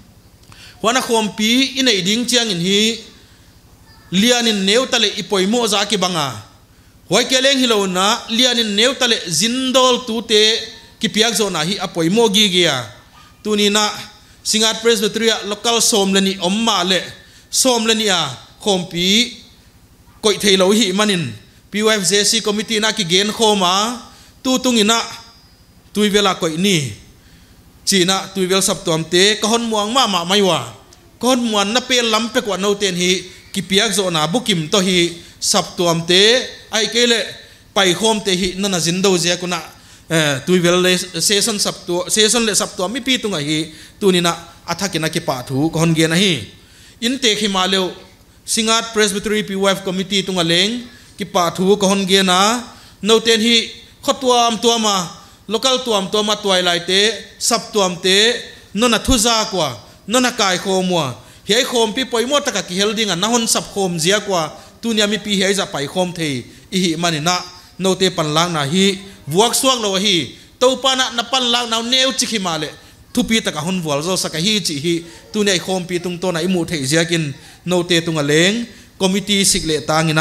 wana khom pi inei ding chiang in hi lianin neutale ipoimo za ki banga hoi keleng hilo na lianin neutale zindol tute ki piak zo na hi apoimo gi gia tunina singat presbyteria local somlani omma le somlani a khom pi koi theilo hi manin P Y F J C committee na ki gen khoma tu tungina tuivela koi ni China tuivel sab tuam te kahon muang ma ma maiwa kahon muan na pe lam pe kwa no ten hi kipiak zo na bukim to hi sab tuam te ai kele pai khom te hi na na jindo je kuna tuivel le session sab tu session le sab tuam mi pi tunga hi tunina athakina ki pa thu kahon ge na hi in te khi ma leo Singat Presbytery P Y F committee tunga leng ki pa thu kahon ge na no ten hi khotwam tuama local tuam tuama twilight te sab tuam te nona thuza kwa nona kai khomwa hei khom pi poimo taka ki helding an nahon sab khom zia kwa tunia mi pi hei za pai khom thei i hi manina no te pan lang na hi vuak suang lo hi to pana na pan lang naw neu chi khi male thu pi taka hon wal zo saka hi chi hi tunia khom pi tung to na imu thei zia kin no te tunga leng committee sikle tangina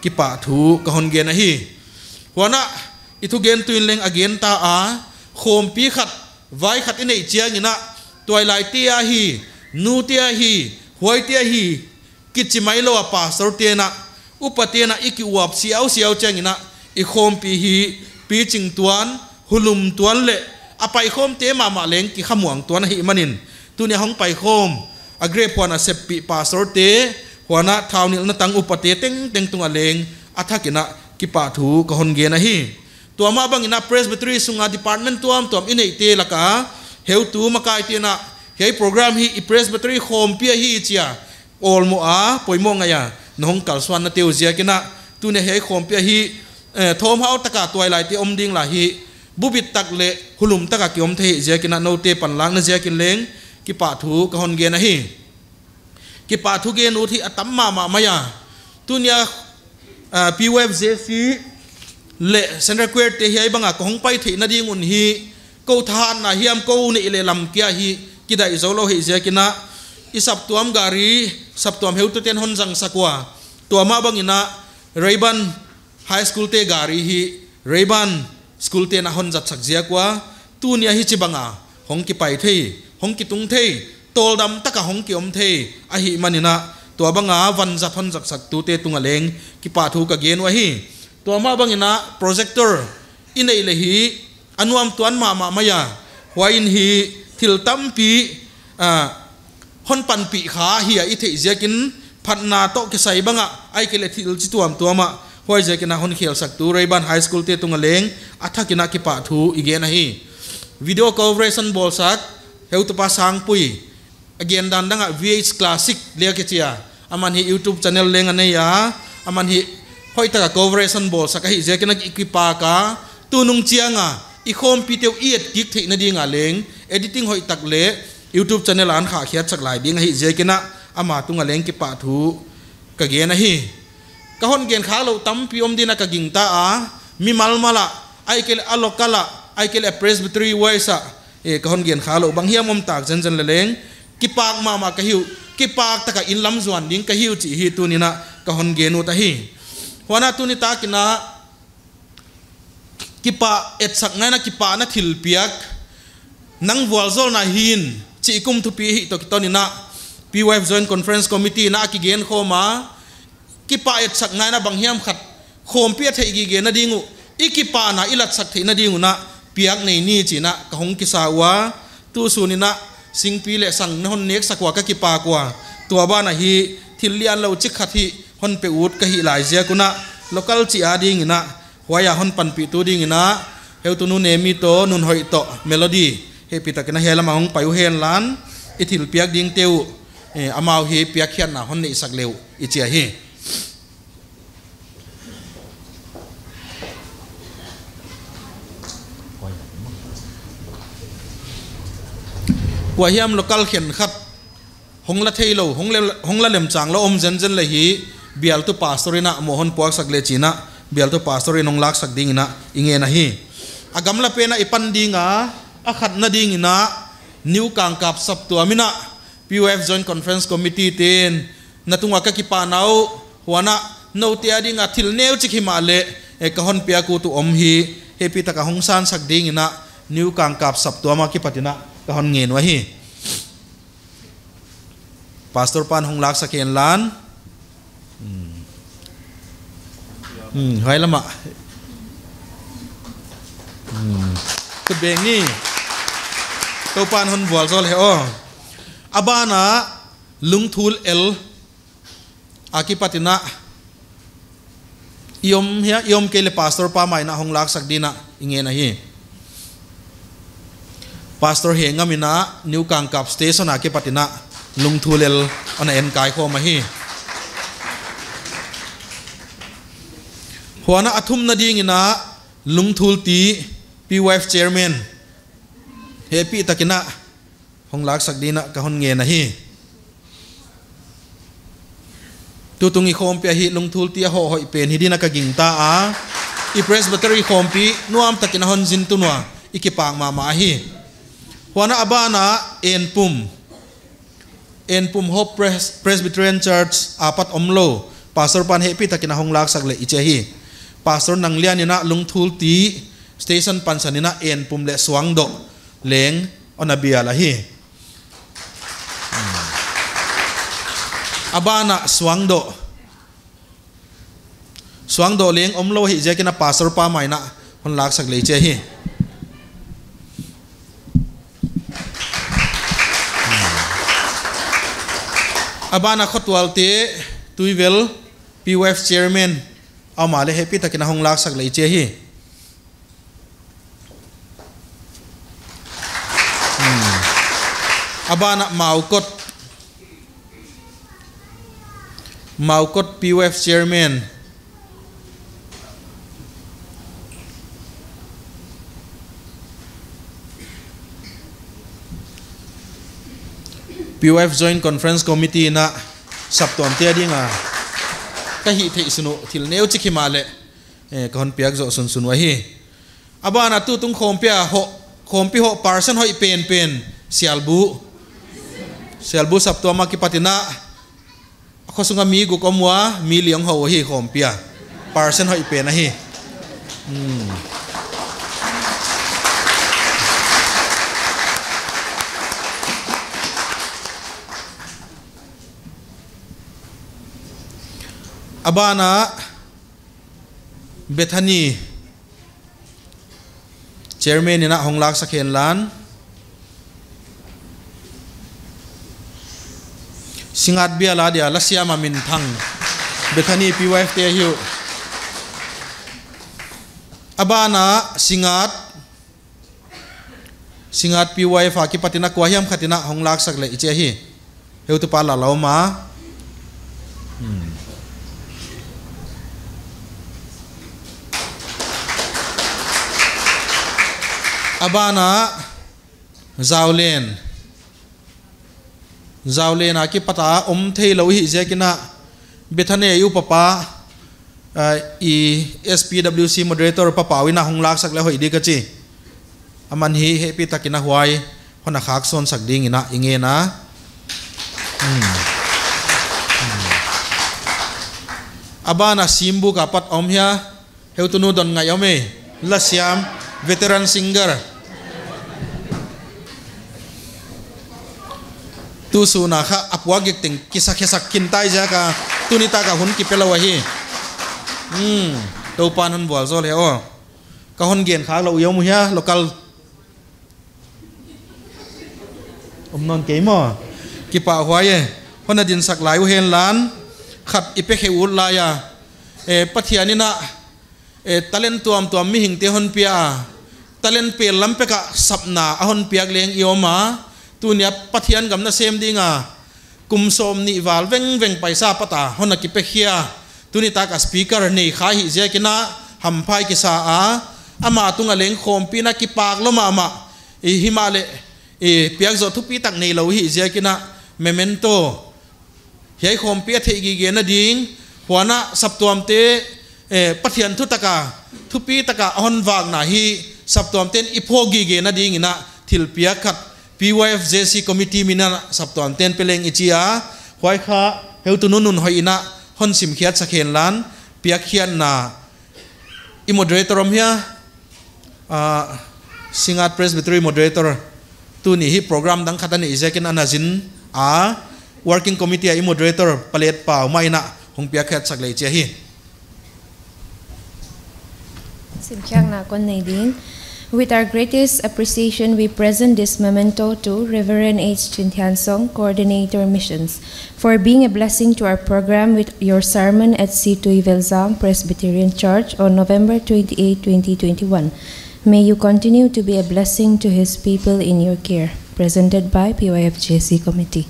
ki pa thu ka hon gen a hi huana ithu gen tuin leng again ta a khom pi khat vai khat inei chiang ina toilai tia hi nu tia hi huai tia hi kichimai lo pa sor te na upatena iki uap siau siau chang ina i khom pi hi pi ching tuan hulum tuan le apai khom te ma ma leng ki khamuang tuan hi manin tunia hong pai khom agre pona seppi pa sor te huana thawnil na tang upate teng teng tunga leng athakina ki pa thu ka hon ge na hi tuama bangina presbytery sunga department tuam tuam inei te laka heu tu makai te na hei program hi i presbytery khom pi hi chia olmo a poimo ngaya nong kalswan na teu zia kina tune hei khom pi hi thom hau taka toilai te om ding la hi bubit tak le hulum taka ki om the zia kina no te pan lang na zia kin leng ki pa thu ka hon ge na hi ki pa thu ge nu thi atam ma ma maya tunia p web jc le center queer te hi banga ko hong pai thi na ding un hi ko than na hiam ko ni le lam kya hi kidai zolo hi zia kina isap tuam gari sap tuam heu tu ten hon jang sakwa tuama bangina Rayban high school te gari hi Rayban school te na hon jat sak zia kwa tunia hi chibanga hong ki pai thei hong ki tung thei tol dam taka hong ki om thei a hi manina tua banga van jat hon jak sak tu te tunga leng ki pa thu ka gen wa hi tua ma bangina projector inei le hi anuam tuan ma ma maya huain hi thil tampi a hon pan pi kha hi a i thei zekin phatna to ki sai banga ai ke le thil chi tuam tuama hoi zekina hon khel sak tu Rayban high school te tunga leng athakina ki pa thu igen a hi video coverage bol sak heu tu pa sang pui again dan danga V H classic le ke chia aman hi YouTube channel leng ane ya aman hi hoi ta coverage bol sak hi zekina equipa ka tunung chianga i khom pi teu iet kik thei na dinga leng editing hoi tak le YouTube channel an kha khiat chak lai ding hi zekina ama tunga leng ki pa thu ka ge na hi ka hon gen kha lo tam pi om dina ka ging ta a mi mal mala ai kel alokala ai kel presbytery waisa e ka hon gen kha lo bang hiam om tak jan jan le leng ki pak ma ma ka hiu ki pak ta ka in lam zuan ding ka hiu chi hi tu ni na ka hon gen u ta hi hona tu ni ta kina ki pa et sak ngai na ki pa na thil piak nang wal zol na hin chi kum thu pi hi to ki to ni na p w f joint conference committee na ki gen khoma ki pa et sak ngai na bang hiam khat khom pia thei gi ge na dingu ikipa na ilat sak thei na dingu na piak nei ni chi na ka hong ki sa wa tu su ni na sing pi le sang na hon nek sakwa ka ki pa kwa tua ba na hi thil lian lo chi khat hi hon pe ut ka hi lai zia kuna local chi a ding na waya hon pan pi tu ding na heu tu nu ne mi to nun hoi to melody he pi ta kana hela ma hong payu hen lan i thil piak ding teu e amau hi piak khian na hon nei sak leu i chia hi qua hiam local khen khat hong la thei lo hong le hong la lem chang lo om zen zen le hi bial tu pastorina mohon puak sak le china bial tu pastorin ong lak sak ding ina inge na hi agam la pena ipan dinga a khat na ding ina new kang kap sap tu amina p w f joint conference committee ten natunga ka ki pa nau huana no te adinga thil neu chi khima le e ka hon pia ku tu om hi he pi ta ka hong san sak ding ina new kang kap sap tu ama ki patina ka hon ngen wa hi pastor pan hong lak saken lan hmm hai lama hmm tu beng ni to pan hon bol zol he o abana lungthul el akipatina iom hia iom kele pastor pa mai na hong lak sak dina inge na hi pastor he ngamina new kang kap station akipatina lungthulel ana en kai kho ma hi huana athum na ding ina lungthul ti p w f chairman happy takina hong lak sak dina ka hon nge na hi tu tungi khom pe hi lungthul ti ho hoi pen hi dina ka ging ta a i presbytery khom pi nuam takina hon jin tu noa ikipang ma ma hi huana abana en pum en pum hope presbyterian church apat omlo pastor pan happy takina hong lak sakle iche hi pastor nang lian ina lungthul ti station pan sanina en pumle swang do leng onabia la hi abana swang do swang do leng omlo hi je kina pastor pa maina hon lak sakle iche hi abana khotwal te tuivel P U F chairman amale happy takina hong lak sak lei che hi abana maukot maukot P U F chairman P U F Joint Conference Committee na sabton te dinga ka hi thei sunu thil neu chi khimale e kon piak zo sun sun wa hi abana tu tung khom pia ho khom pi ho person hoi pen pen sialbu sialbu sabto ma ki patina khosunga mi gu komwa mi liang ho hi khom pia person hoi pen a hi hmm abana Bethany chairman ina honglak sakhen lan singat biala dia lasia mamin thang Bethany P U F te hiu abana singat singat P U F ki patina kwahiam khatina honglak sakle iche hi heu tu pala lawma hmm abana zawlen zawlen aki pata om thei lo hi zekina Bethany yu papa i S P W C moderator papa wina honglak sakle hoi di kachi aman hi happy takina huai hona khak son sakding ina ingena hmm. hmm. abana simbu kapat om hia heutunu don ngayome lasiam veteran singer tu suna kha apwa gik ting kisa khesak kintai ja ka tunita ka hun ki pelawa hi hmm to pan hun bol zol he o ka hon gen kha lo yom hia local omnon ke mo ki pa hwaye hona din sak lai u hen lan khat ipe khe ul la ya e pathiani na e talent tuam tuam mi hing te hon pia talent pe lampe ka sapna ahon piak leng ioma tunia pathian gamna sem dinga kumsom ni wal veng veng paisa pata hona ki pekhia tunita ka speaker nei kha hi je kina hamphai ki sa a ama tunga leng khom pina ki pak loma ama e himale e piak zo thupi tak nei lo hi je kina memento hei khom pia thei gi ge na ding huana saptuam te e pathian thu taka thupi taka hon wang na hi saptuam ten iphogi ge na ding ina thil pia khat P U F J C committee mina saptuam ten peleng ichia hwai kha heutununun hoi ina hon sim khiat sakhen lan piak khian na i moderator om hia a Singat Presbytery moderator tu ni hi program dang khatani izekin anazin a working committee i moderator palet pa maina hong piak khat saklei che hi sim khiang na kon nei ding. With our greatest appreciation, we present this memento to Reverend H. Chintiansong, Coordinator Missions, for being a blessing to our program with your sermon at C two Ivelzang Presbyterian Church on November twenty-eighth, twenty twenty-one. May you continue to be a blessing to His people in your care. Presented by P Y F J C Committee.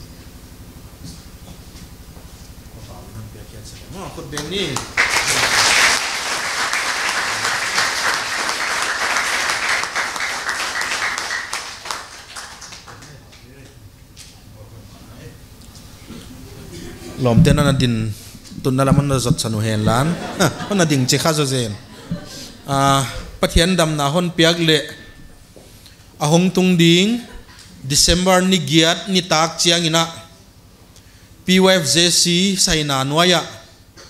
lom ten na din tun na laman na zot sanu hen lan hon na ding che kha zo zen a pathian dam na hon piak le ahong tung ding December ni giat ni tak chiang ina P U F J C saina noya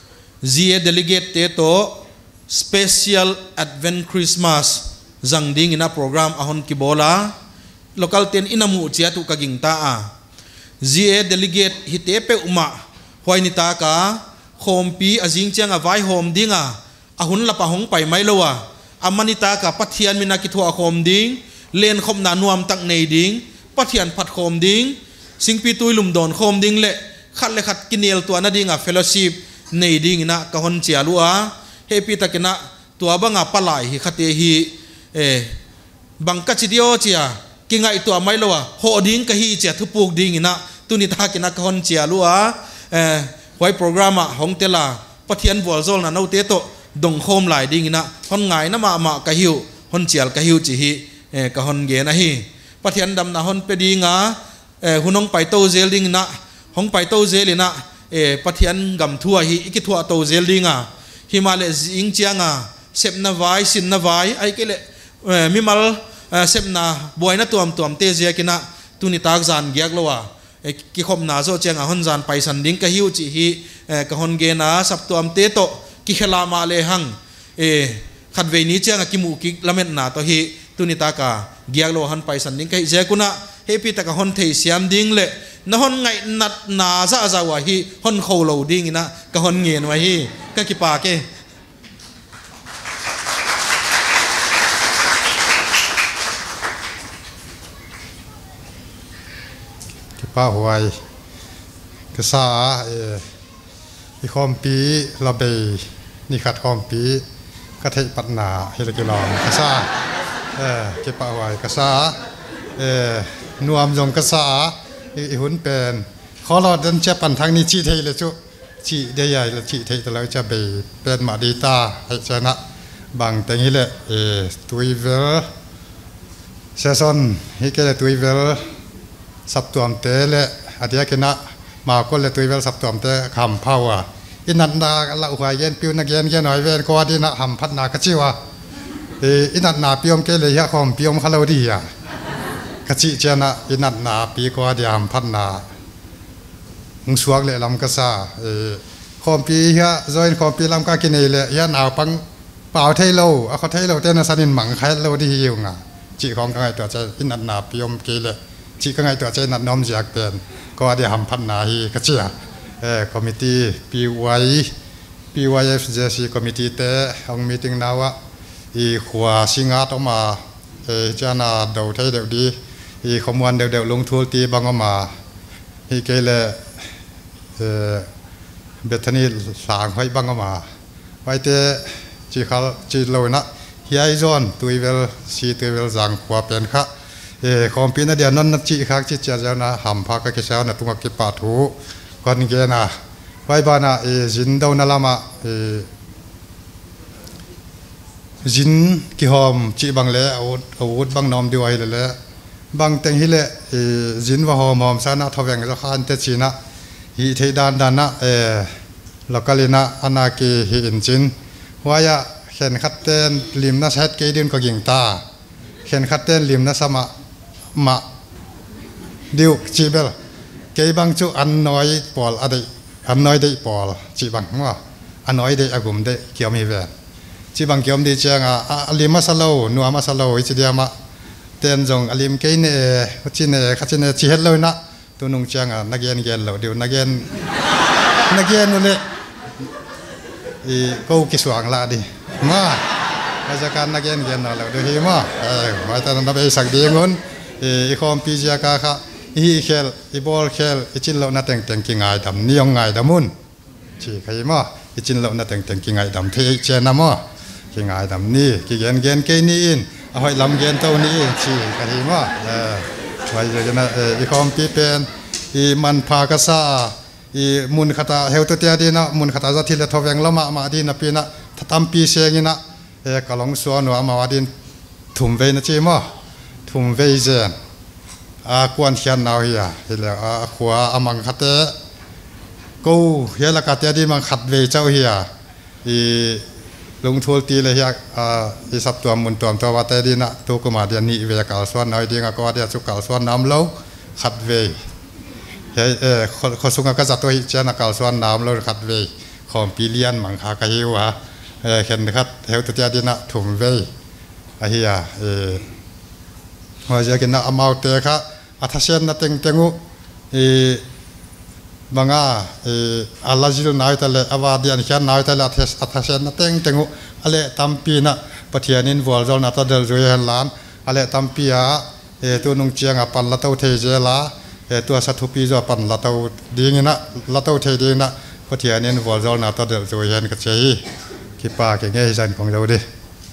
zia delegate te to special advent Christmas zang ding ina program ahon kibola local ten inamu chia tu kaging ta a zia delegate hitepe uma hoinita ka khompi azing chang avai hom dinga ahun la pa hong pai mai lowa amanita ka pathian mina ki thua khom ding len khom na nuam tak nei ding pathian phat khom ding singpi tui lum don khom ding le khat le khat kinel to na dinga fellowship nei ding ina ka hon chia lua happy takina tua banga palai hi khate hi eh bangka chidio chia kingai tua mai lowa ho ding ka hi chia thupuk ding ina tuni ta kina ka hon chia lua eh hoi programa hong tela pathian bol zol na no te to dong khom lai ding ina hon ngai na ma ma ka hiu hon chial ka hiu chi hi eh ka hon ge na hi pathian dam na hon pe dinga eh hunong pai to zel ding na hong pai to zel ina eh pathian gam thua hi iki thua to zel dinga himale jing chianga sep na vai sin na vai ai kele mi mal sep na boy na tuam tuam te je kina tuni tak zan giak lowa ki khom na zo chang a hon zan pai san ding ka hiu chi hi ka hon ge na sap tuam te to ki khela ma le hang e khat ve ni chang a ki mu ki lamet na to hi tuni ta ka giak lo han pai san ding ka je kuna happy ta ka hon thei siam ding le na hon ngai nat na za za wa hi hon kho lo ding ina ka hon ngen wa hi ka ki pa ke pa huai ka sa e khom pi la be ni khat khom pi ka thei pat na he le kilom ka saเออke pa huai ka saเออnuam jong ka sa i hun pen kho lo den che pan thang ni chi thei le chu chi de yai le chi thei ta lo cha be pen ma di ta hai cha na bang teng hi le e tui ver season hi ke le tui ver sắp tuam te le adia kena ma ko le tuivel sắp tuam te kham phawa inat na la huai gen piu na gen gen noi ven ko di na ham phat na ka chiwa e inat na piom ke le ya khom piom khalo di ya ka chi chana inat na pi ko di ham phat na ng suak le lam ka sa e khom pi ya join khom pi lam ka ki nei le ya naw pang pao thai lo a kho thai lo te na sanin mang khai lo di hiu nga chi khong ka ngai to cha inat na piom ke le chỉ có ngày tuổi trẻ nát nom giặc tiền có đi hầm phát nà hi cái gì à committee pê i pê i ép giê xê committee te ông meeting nào á thì khóa sinh ngát ông mà cho na đầu thấy đều đi thì không muốn đều đều lung thua ti bằng ông mà thì cái là Bethany sáng hay bằng ông mà vậy thì chỉ khá chỉ lâu nè hiện giờ tôi về si tôi về giang khóa bên khácเอคอมพิวเตอร์เดียนนั่นจีข้างจีเจ้านะหำพักก็เช้านะตุงกิปาทูคนเกนะไว้บ้านนะเอจินดาวนั่นละมาเอจินกิหอมจีบังเล่อาวุธอาวุธบังนอมดีไว้เลยแหละบังเต็งฮิเล่เอจินว่าหอมหอมซานะทวีงจะขันเตจีนะฮีเทดานดานะเอลักกะลินะอนาเกฮีอินจินว่าอย่าเห็นขัดเต้นลิมนะเซตเกดินก็ยิงตาเห็นขัดเต้นลิมนะสมามาดิวจีเบลเกยบังจูอันน้อยปอลอะไรอันน้อยได้ปอลจีบังว่าอันน้อยได้อากุมได้เกี่ยวมีแวนจีบังเกี่ยวมีเจ้าอ่ะอลิมาซาโลนัวมาซาโลอิจเดียมาเต้นจงอลิมเกยเน่จีเน่ขัดจีเน่จีเฮลเลยนะตัวนุ่งเจ้าอ่ะนักเรียนเกลเราเดี๋ยวนักเรียนนักเรียนนู่นเลยอีกูกิสวางละดิมาราชการนักเรียนเกลเราเดี๋ยวหิมะเออมาแต่นับไปสักเดียงนอีคอมพิวเตอร์ก็ค่ะอีเคลอีบอลเคลอีจินเราหน้าแต่งแต่งกิ่งไงดำนิยมไงดำมุนชีใครมั่วอีจินเราหน้าแต่งแต่งกิ่งไงดำเทเจนมั่วกิ่งไงดำนี่กิ่งเกนเกนเกนี่อินเอาให้ลำเกนเท่านี้ชีใครมั่วเออไว้จะนะอีคอมพิวเตอร์อีมันพากษาอีมุนขตาเฮลตัวเตียดีนะมุนขตาจะที่เราทวีงละมามาดีนะปีนะทัมปีเสียงนะเออกลองสวนว่ามาดินถุ่มเวนะชีมั่วทุ่มเวเจนอาควนเขียนเอาเฮียเห็นแล้วอาขวาอามังคัดเตะกูเฮียละกัดเตะดีมังขัดเวเจ้าเฮียอีลงทัวร์ตีเลยเฮียอ่าอีสับตัวมุนตัวตัววัดเตะดีนะตัวกุมาเดียนี่เวกาลส่วนน้อยดีงก็ว่าเดียสุกาลส่วนน้ำเล่าขัดเวเฮียเออคนสุงก็จัดตัวเจนกาลส่วนน้ำเล่าขัดเวคอมปีเลียนมังคากะฮิวะเอเห็นครับเฮลตัวดินะถุมเวอะฮิยาเอว่าจะกินนะอมาเตคะอัทเชนนะเต็งเต็งอุเอบางอ่ะเออัลลาจิลนายตะเลอวาเดียนเขียนนายตะเลอัทเชนนะเต็งเต็งอุอะไรตัมปีนะปะเทียนินวอลจอลนาตะเดลจุยฮันลานอะไรตัมปีอะเอตัวนุ่งเจียงอ่ะปันละเต้าเทเจลาเอตัวสัตว์ปีจะปันละเต้าดีงี้นะละเต้าเทดีนะปะเทียนินวอลจอลนาตะเดลจุยฮันก็เชียคิดป่าเก่งไงจันของเราดิ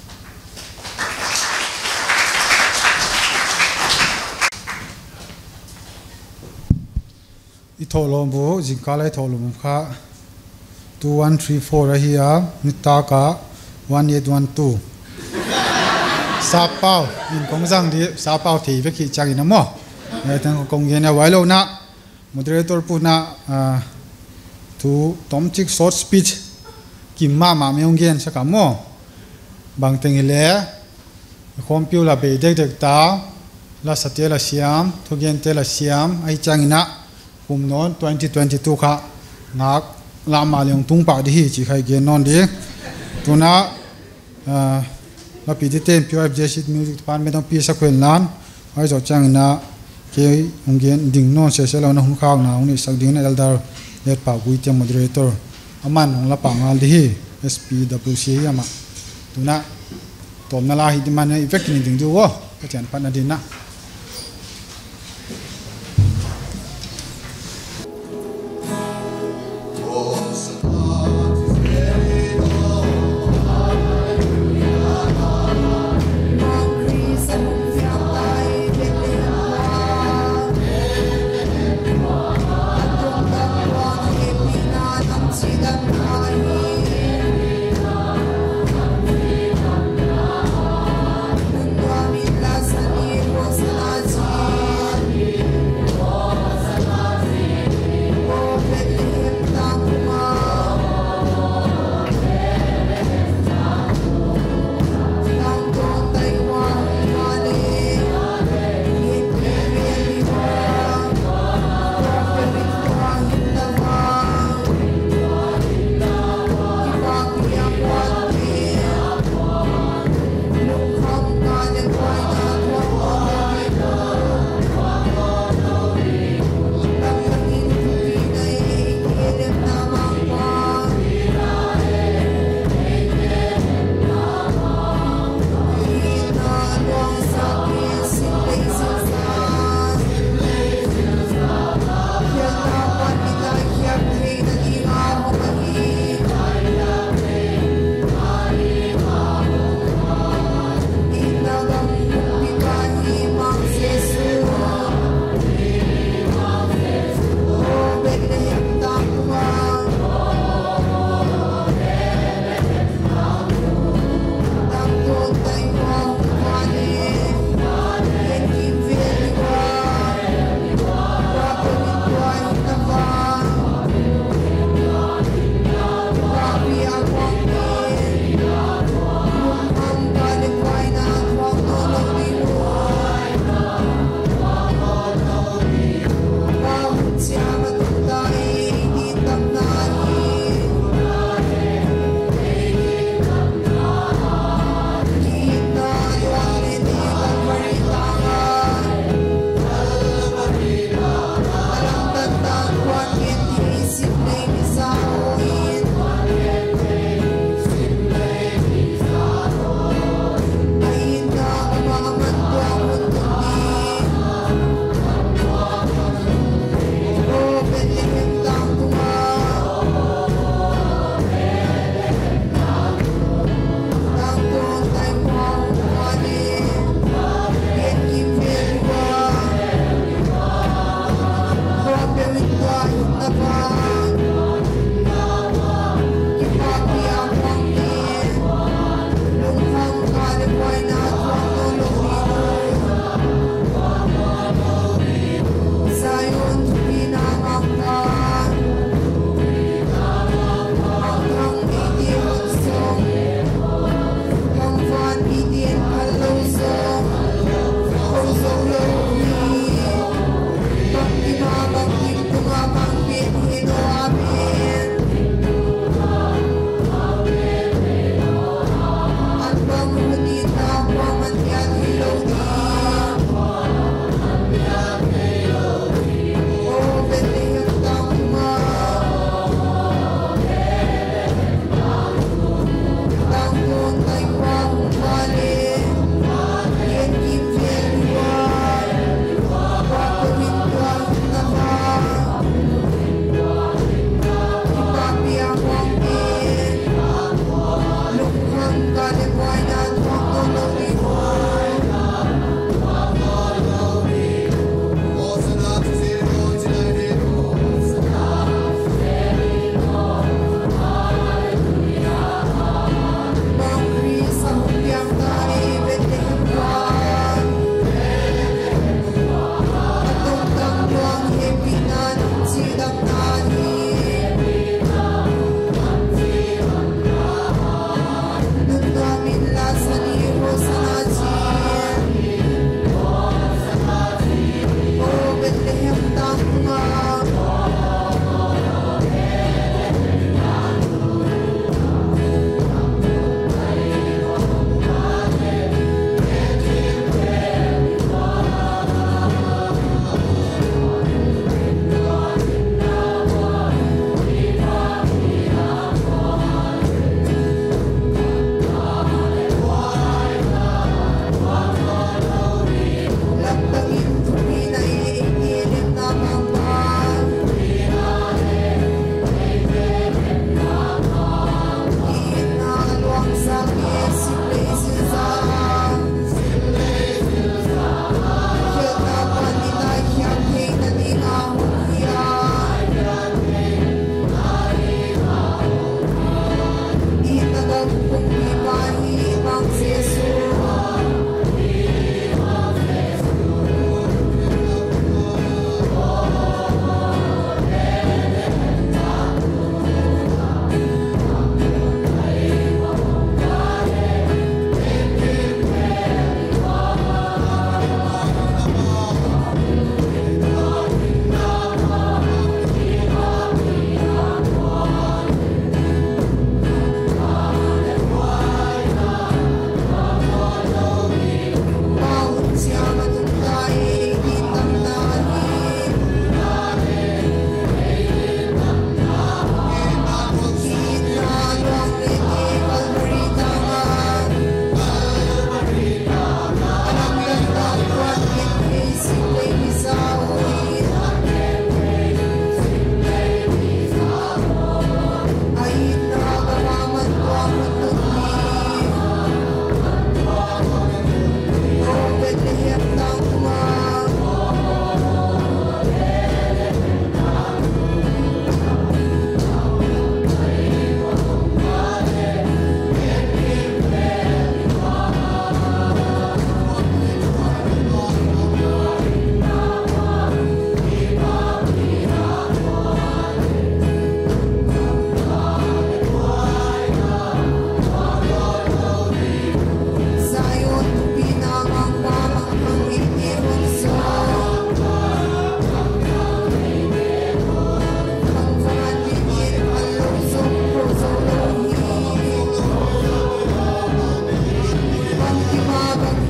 อีทอลมบูจิงกาไลทอลมค่ะ two one three fourอะฮิยานิตากะone eight one twoซาเปาอินคงจังดีซาเปาที่เวกิจังอินะมอเออทั้งคงเย็นเอาไว้แล้วนะ moderator พูดนะอ่าทูตอมจิก short speech กิมมามาไม่องเย็นสักมอบางทีเล่คอมพิวละเบเด็กเด็กตาละสเตละเสียมทุกเย็นเตละเสียมไอจังอินะคุมนอนtwenty twenty-twoค่ะนักลามาเลี้ยงตุงปากดีจีใครเกียนนอนดีตัวน่ะอ่าเราปีที่เต็มพิวเอฟเจสิตมิวสิกปานไม่ต้องปีสักเวลนานไอ้จอดจังนะเกี่ยองเกียนดิ่งนอนเสียเสียแล้วนะหุ่นข้าวนะหุ่นนี้สักดิ่งนะเอลดาร์เด็ดปากกุยเตียมโมเดเลเตอร์อามันของละปางอัลดี เอส พี ดับเบิล ซี อามาตัวน่ะตัวนั่นละหิดมันอีเฟกต์นี่ดิ่งดูวะก็จะพันนาดินนะ Las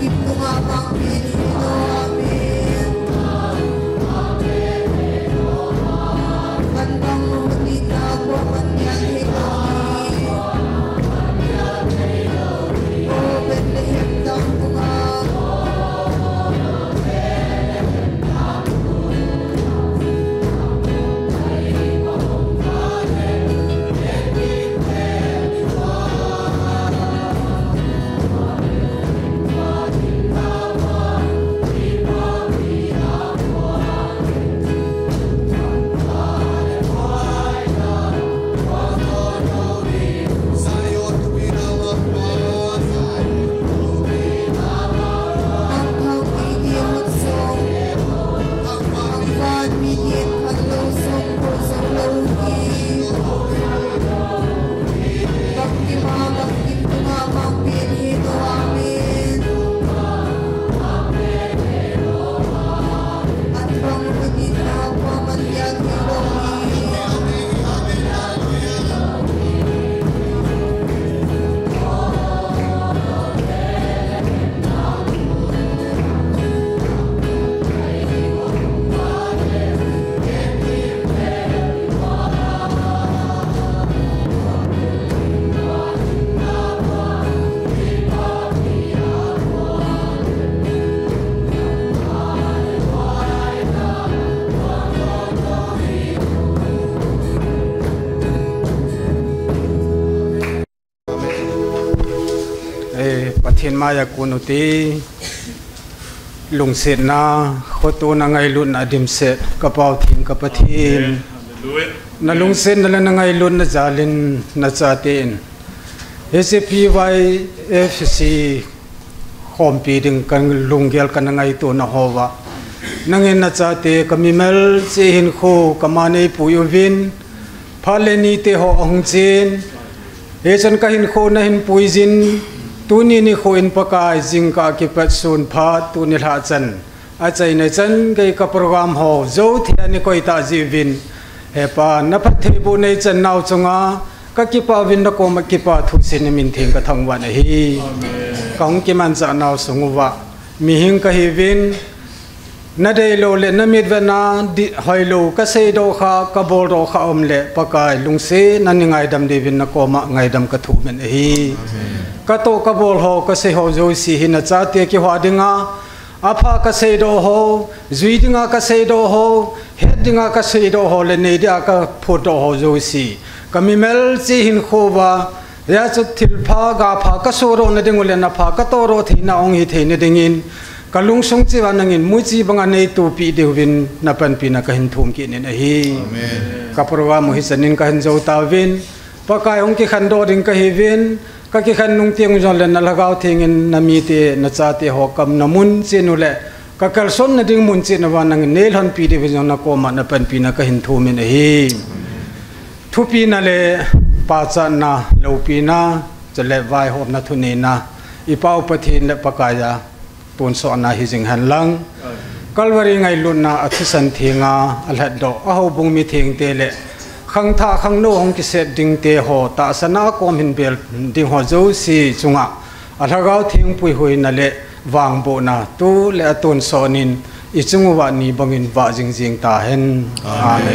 ประเทศมายากุนุตีลุงเสร็จนะโคตูนังไงลุนอดิมเสร็จกระเป๋าทิ้งกับประเทศนั่นลุงเสร็จนั่นนังไงลุนน่ะจาลินน่ะจาเตนเอสพีไวเอฟซีคอมปีดึงกันลุงเกลกันนังไงตัวน่ะหัวนังเงินน่ะจาเตก็มีเมลเซหินโคก็มาในปุยวินพาเลนีเตหองเจนเอจันก็หินโคนะหินปุยจินตูนี่นี่โคอินปากายจิงกากิปัดสุนพาตูนี่หาจันอาจารย์ในจันก็กับโปรแกรมหอโจเทียนี่ก็อิตาจีวินเฮปานับเทบุในจันนาวจงอาก็กิปาวินนักโกมากิปาทุสินมินทิงก็ทั้งวันฮีกองกิมันจันนาวสงวะมีหิงก็ฮีวินนาเดโลเลนมิดเวนาดิไฮโลก็เซโดขากบอลโดขาอมเลปากายลุงเซนั่นยังไงดำเดวินนักโกมาไงดำกระถูมันฮีก็โตกบอลโฮก็เซโฮโจซีหินจัตเตกิหัวดิงาอาภาก็เซโดโฮจุยดิงาก็เซโดโฮเฮดดิงาก็เซโดโฮเลนเดียก็พูดโดโฮโจซีก็มีเมลซีหินโควายาจุดทิลพากาพาก็โซโรนดิงุเลนพาก็โตโรทีนาองฮิเทนดิงินก็ลุงสงจีวันนังอินมุจีบังอันในตูปีเดวินนับเป็นปีนักหินทุ่มกินนี่ฮีก็เพราะว่ามุฮิสันินก็หินเจ้าตาวินปากายองค์ขันโดดิงก็ฮิวินก็กิขันนุ่งเตียงจอนเลนนัลกาวเทียงนามีเตนัจาเตหอกำนามุนเจนุเลก็เกลซอนนดิ่งมุนเจนวันนังเนลฮันปีเดวินนักโกมันนับเป็นปีนักหินทุ่มนี่ฮีทุปีนั่นเลปาจันนาเลวปีนาจะเลวายหอบนัทุนีนาอีป้าอุปถินเลปากายาปุ่นสอนนาฮิจิงหันลังกัลวารีไงลุนนาอธิสันทิงาอัลฮัดโดอาหูบุงมีเทียงเตเลขังท่าขังโนหงกิเศษดิงเตโหตาสนาโกมินเบลดิงหัวจูซีจุงะอัลฮะกาวทิ้งปุยหุยนั่นเลวางโบนาตูเลอตุนสอนินอิจุงวานีบังอินวาจิงจิงตาเห็นอาเม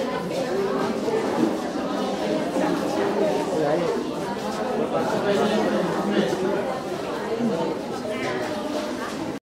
น